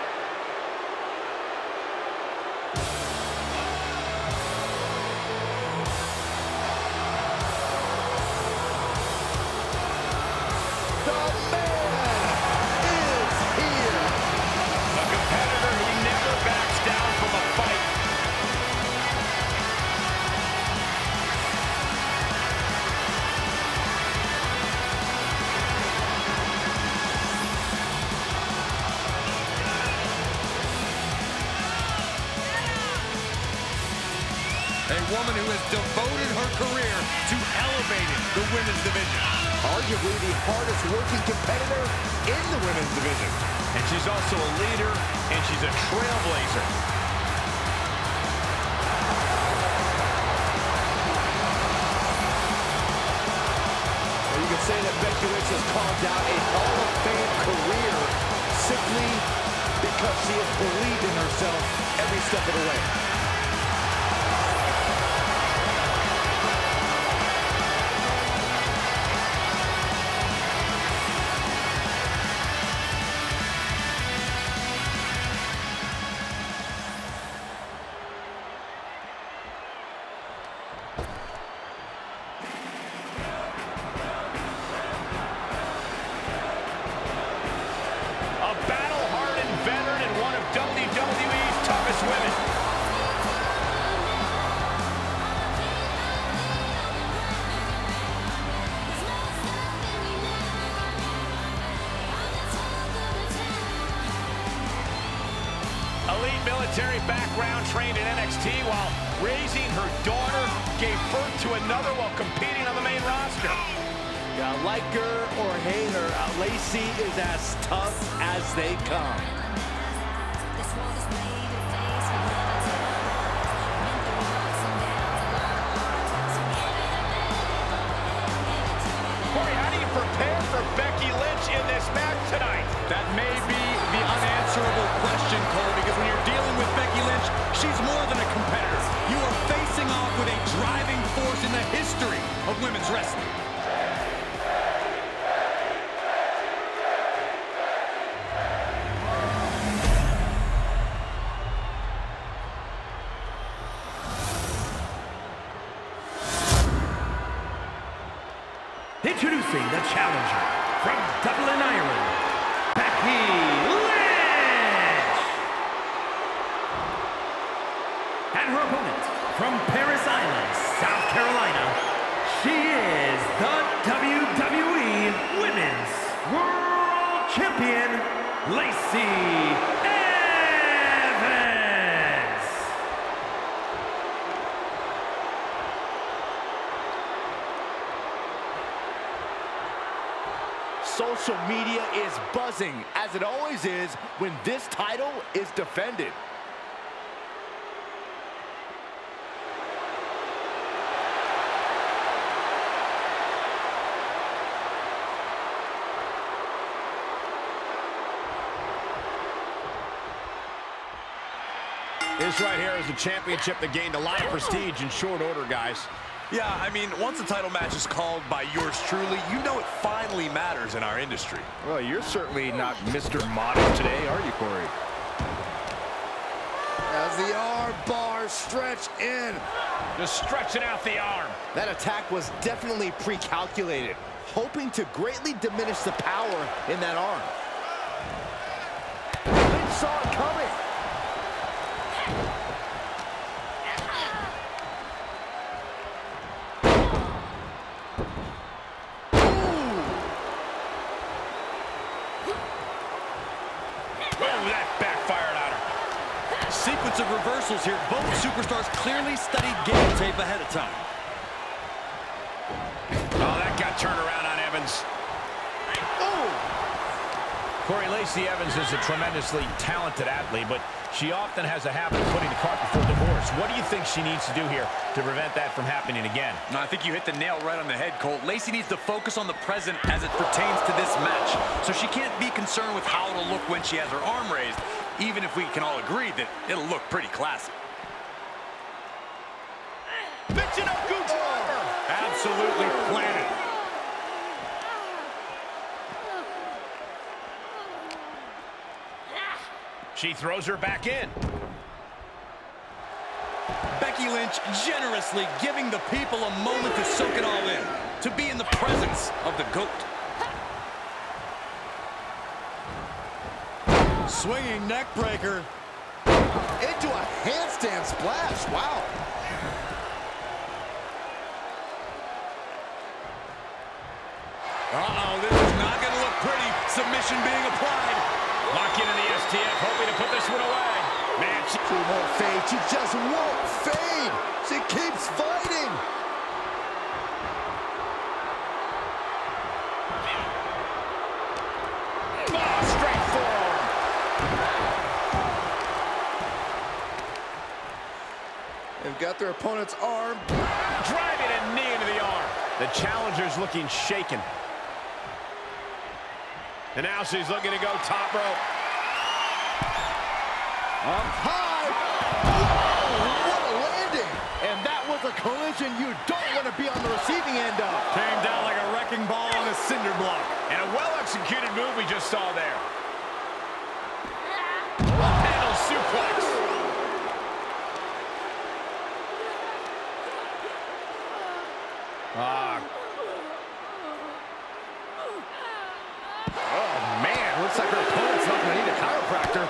The man is here. A competitor who never backs down from a fight. A woman who has devoted her career to elevating the women's division. Arguably the hardest working competitor in the women's division. And she's also a leader, and she's a trailblazer. Well, you can say that Becky Lynch has carved out a Hall of Fame career simply because she has believed in herself every step of the way. Elite military background, trained in N X T while raising her daughter, gave birth to another while competing on the main roster. Yeah, like her or hate her, uh, Lacey is as tough as they come. Corey, how do you prepare for Becky Lynch in this match tonight? That may be the unanswerable question, Cole, because when you're dealing with Becky Lynch, she's more than a competitor. You are facing off with a driving force in the history of women's wrestling. Introducing the challenger from Dublin, Ireland, Becky Lynch! And her opponent from Paris Island, South Carolina, she is the W W E Women's World Champion, Lacey Evans! Social media is buzzing, as it always is when this title is defended. This right here is a championship that gained a lot of prestige in short order, guys. Yeah, I mean, once a title match is called by yours truly, you know it finally matters in our industry. Well, you're certainly not Mister Modern today, are you, Corey? As the arm bar stretch in. Just stretching out the arm. That attack was definitely pre-calculated, hoping to greatly diminish the power in that arm. Lynch saw it coming. Sequence of reversals here. Both superstars clearly studied game tape ahead of time. Oh, that got turned around on Evans. Oh! Corey, Lacey Evans is a tremendously talented athlete, but she often has a habit of putting the cart before the horse. What do you think she needs to do here to prevent that from happening again? No, I think you hit the nail right on the head, Cole. Lacey needs to focus on the present as it pertains to this match. So she can't be concerned with how it'll look when she has her arm raised, even if we can all agree that it'll look pretty classy. Michinoku driver! Absolutely planted. She throws her back in. Becky Lynch generously giving the people a moment to soak it all in, to be in the presence of the GOAT. Swinging neck breaker. Into a handstand splash. Wow. Uh-oh, this is not going to look pretty. Submission being applied. Lock into the S T F, hoping to put this one away. Man, she... She won't fade. She just won't fade. She keeps fighting. Oh, straight forearm. They've got their opponent's arm. Driving a knee into the arm. The challenger's looking shaken. And now she's looking to go top rope. Up high. Whoa, what a landing. And that was a collision you don't want to be on the receiving end of. Came down like a wrecking ball on a cinder block. And a well-executed move we just saw there. Handle suplex. Ah. Oh, man. Looks like her opponent's not going to need a chiropractor.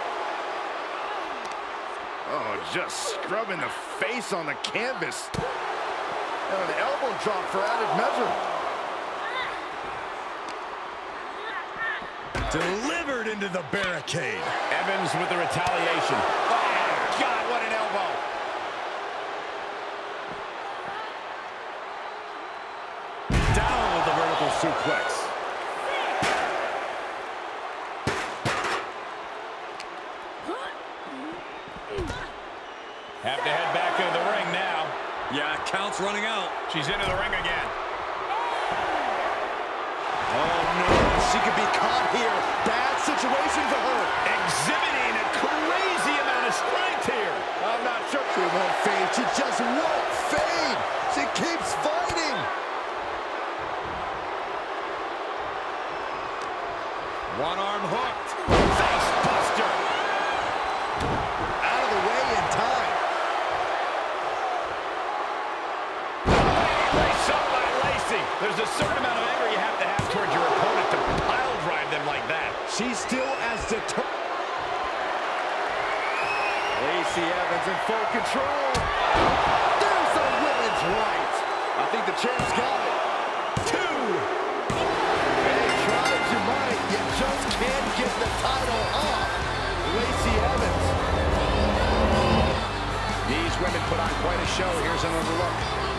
Oh, just scrubbing the face on the canvas. And an elbow drop for added measure. Delivered into the barricade. Evans with the retaliation. Oh, God, what an elbow. Down with the vertical suplex. Have to head back into the ring now. Yeah, count's running out. She's into the ring again. Oh, no. She could be caught here. Bad situation for her. Exhibiting a crazy amount of strength here. I'm not sure. She won't fade. She just won't fade. She keeps fighting. One arm hooked. Face buster. Out of the way in time. Lace up by Lacey. There's a certain amount of anger you have to have towards your opponent to pile drive them like that. She's still as determined. Lacey Evans in full control. There's the women's right. I think the champ's got it. Two. Hey, try as you might, you just can't get the title off. Lacey Evans. These women put on quite a show. Here's another look.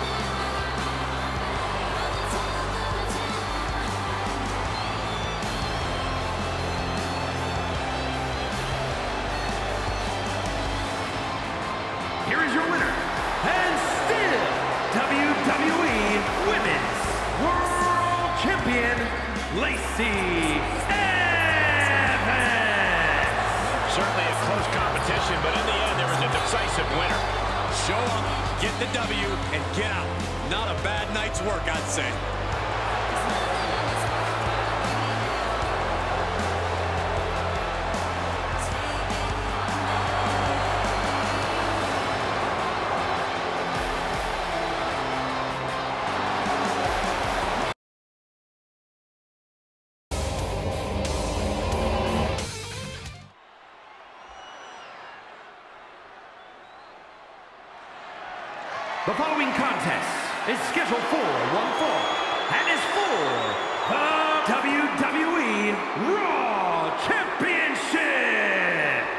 Here is your winner, and still W W E Women's World Champion, Lacey Evans. Certainly a close competition, but in the end, there was a decisive winner. Show up, get the W, and get out. Not a bad night's work, I'd say. The following contest is scheduled for one fall and is for the W W E Raw Championship.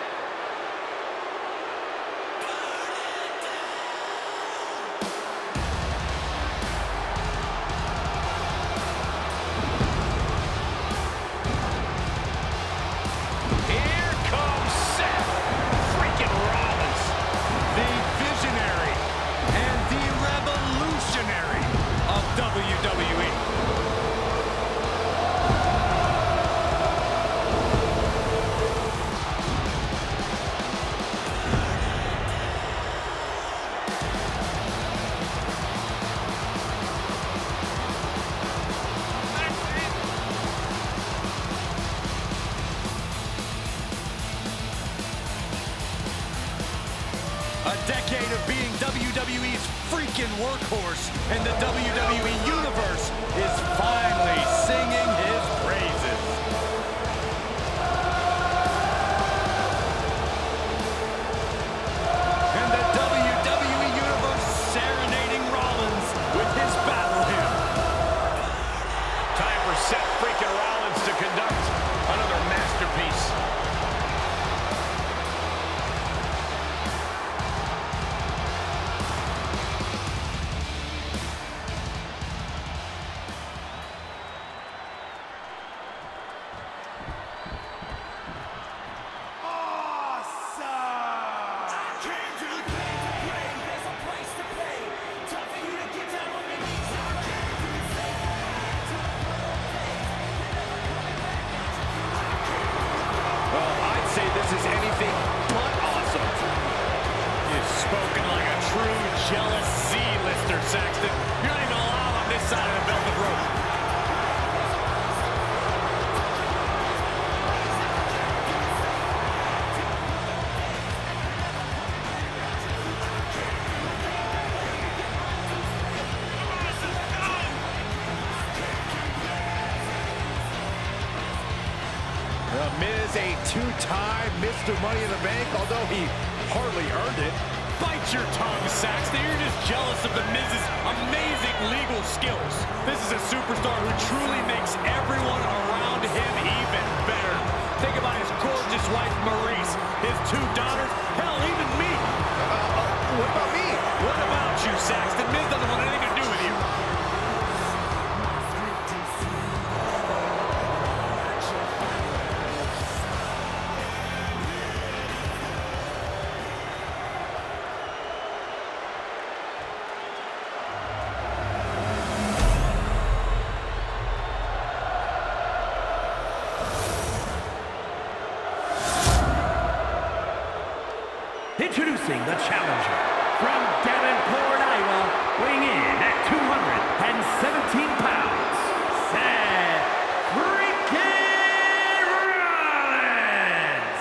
Here comes Seth freaking Rollins. The visionary and the revolutionary of W W E. A decade of being W W E's freaking workhorse, and the W W E Universe is finally singing his praises. And the W W E Universe serenading Rollins with his battle hymn. Time for Seth freaking Rollins to conduct another masterpiece. Two-time Mister Money in the Bank, although he hardly earned it. Bite your tongue, Saxton. You're just jealous of The Miz's amazing legal skills. This is a superstar who truly makes everyone around him even better. Think about his gorgeous wife, Maurice, his two daughters, hell, even me. Uh, uh, what about me? What about you, Saxton? Miz doesn't want anything to do with you. Introducing the challenger from Davenport, Iowa, weighing in at two hundred seventeen pounds, Seth freaking Rollins.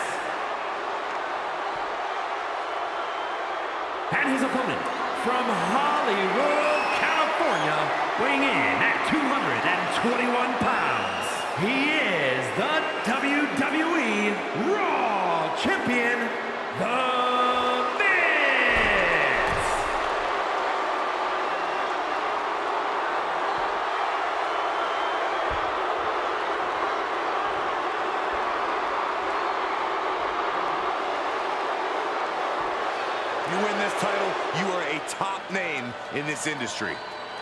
And his opponent from Hollywood, California, weighing in at two hundred twenty-one pounds, he is the W W E Raw Champion, the You win this title, you are a top name in this industry.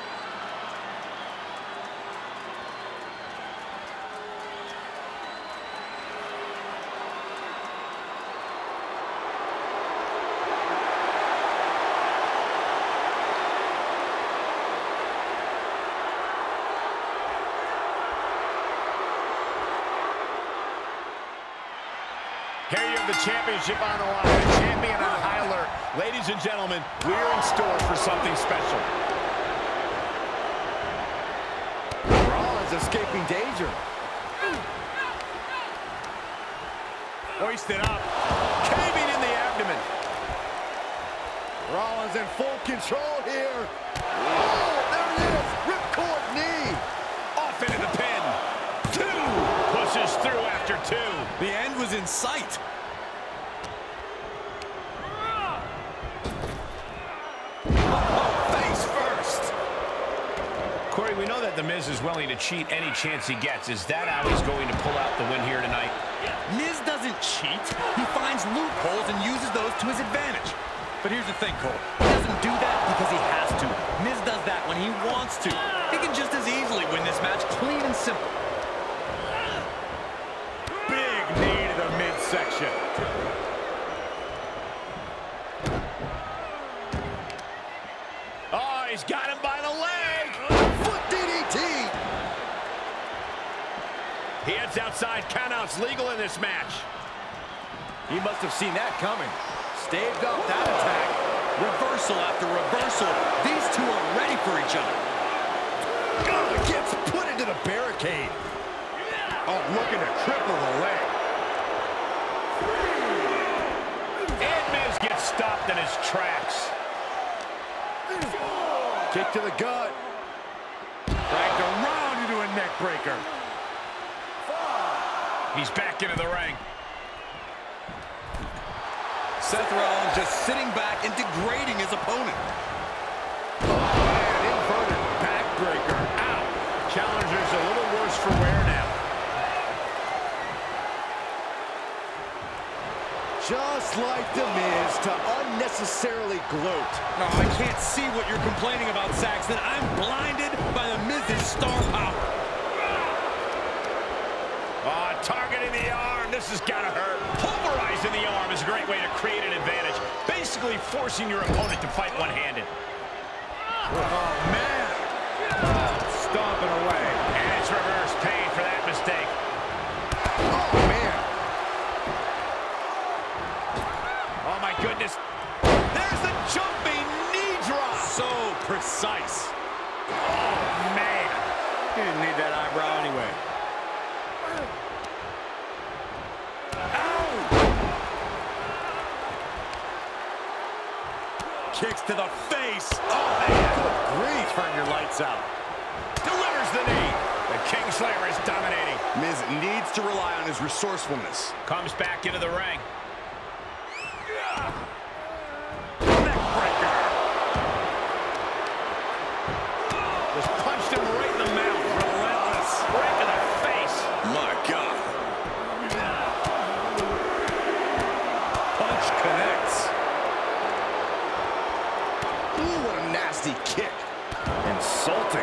Here you have the championship on the line, the champion on high alert. Ladies and gentlemen, we're in store for something special. Rollins escaping danger. Hoisted up, caving in the abdomen. Rollins in full control here. Oh, there it is. Ripcord knee. Off into the pin. Two. Pushes through after two. The end was in sight. Corey, we know that The Miz is willing to cheat any chance he gets. Is that how he's going to pull out the win here tonight? Miz doesn't cheat. He finds loopholes and uses those to his advantage. But here's the thing, Cole. He doesn't do that because he has to. Miz does that when he wants to. He can just as easily win this match clean and simple. Big knee to the midsection. Oh, he's got him by the leg. Foot D D T. He heads outside. Countouts legal in this match. He must have seen that coming. Staved off that attack. Reversal after reversal. These two are ready for each other. Oh, gets put into the barricade. Oh, looking to cripple the leg. And Miz gets stopped in his tracks. Kick to the gut. Dragged around into a neck breaker. He's back into the ring. Seth Rollins just sitting back and degrading his opponent. And inverted backbreaker. Ow. Challenger's a little worse for wear now. Just like The Miz to unnecessarily gloat. No, I can't see what you're complaining about, Saxton. I'm blinded by The Miz's star power. Oh, targeting the arm. This has got to hurt. Pulverizing the arm is a great way to create an advantage. Basically forcing your opponent to fight one-handed. Oh, man. Oh, stomping away. And it's reverse pain for that mistake. Oh, man. Oh, my goodness. There's the jumping knee drop. So precise. Oh, man. He didn't need that eyebrow anyway. Kicks to the face. Oh, man. Good grief. Turn your lights out. Delivers the knee. The Kingslayer is dominating. Miz needs to rely on his resourcefulness. Comes back into the ring. Neckbreaker. Just punched him right in the mouth. Relentless. Right to the face. My God. Punch connects. Ooh, what a nasty kick. Insulting.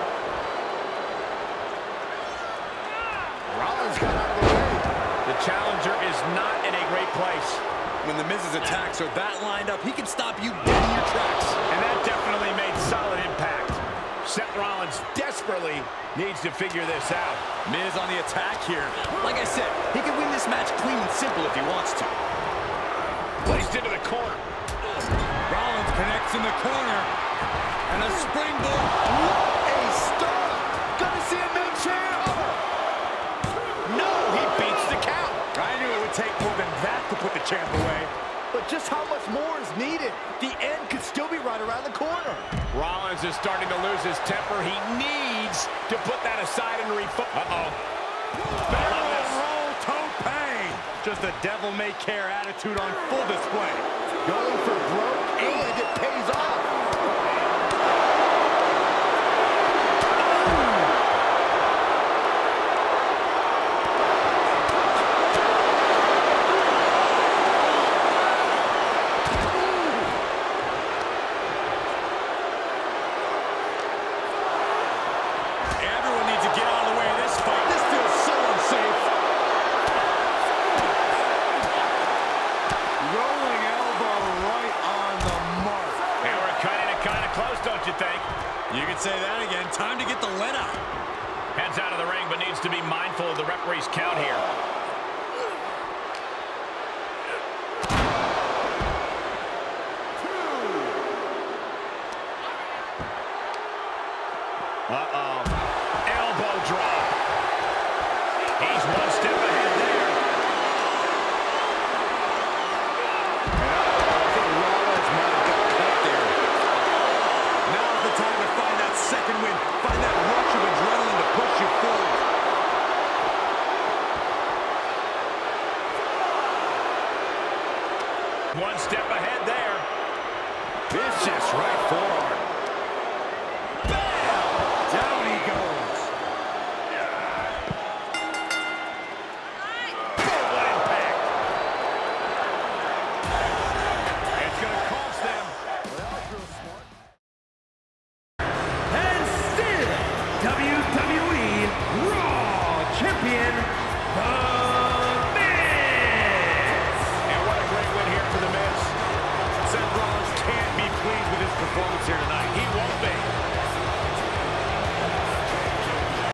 Rollins got out of the way. The challenger is not in a great place. When the Miz's attacks are that lined up, he can stop you dead in your tracks. And that definitely made solid impact. Seth Rollins desperately needs to figure this out. Miz on the attack here. Like I said, he can win this match clean and simple if he wants to. Placed into the corner. Rollins connects in the corner. And a springboard. A star. Gonna see a new champ. No, he beats the count. I knew it would take more than that to put the champ away. But just how much more is needed? The end could still be right around the corner. Rollins is starting to lose his temper. He needs to put that aside and refocus. Uh-oh. Barrel roll tope. Just a devil-may-care attitude on full display. Going for broke and it pays off. Everyone needs to get out of the way of this fight. This feels so unsafe. Rolling elbow right on the mark. And we're cutting it kind of close, don't you think? You could say that again. Time to get the let out. Heads out of the ring, but needs to be mindful of the referee's count here. Uh-oh. Elbow drop. He's one step ahead there. I think Rollins might have got cut there. Now's the time to find that second win. Find that rush of adrenaline to push you forward. One step ahead there. Vicious right forearm.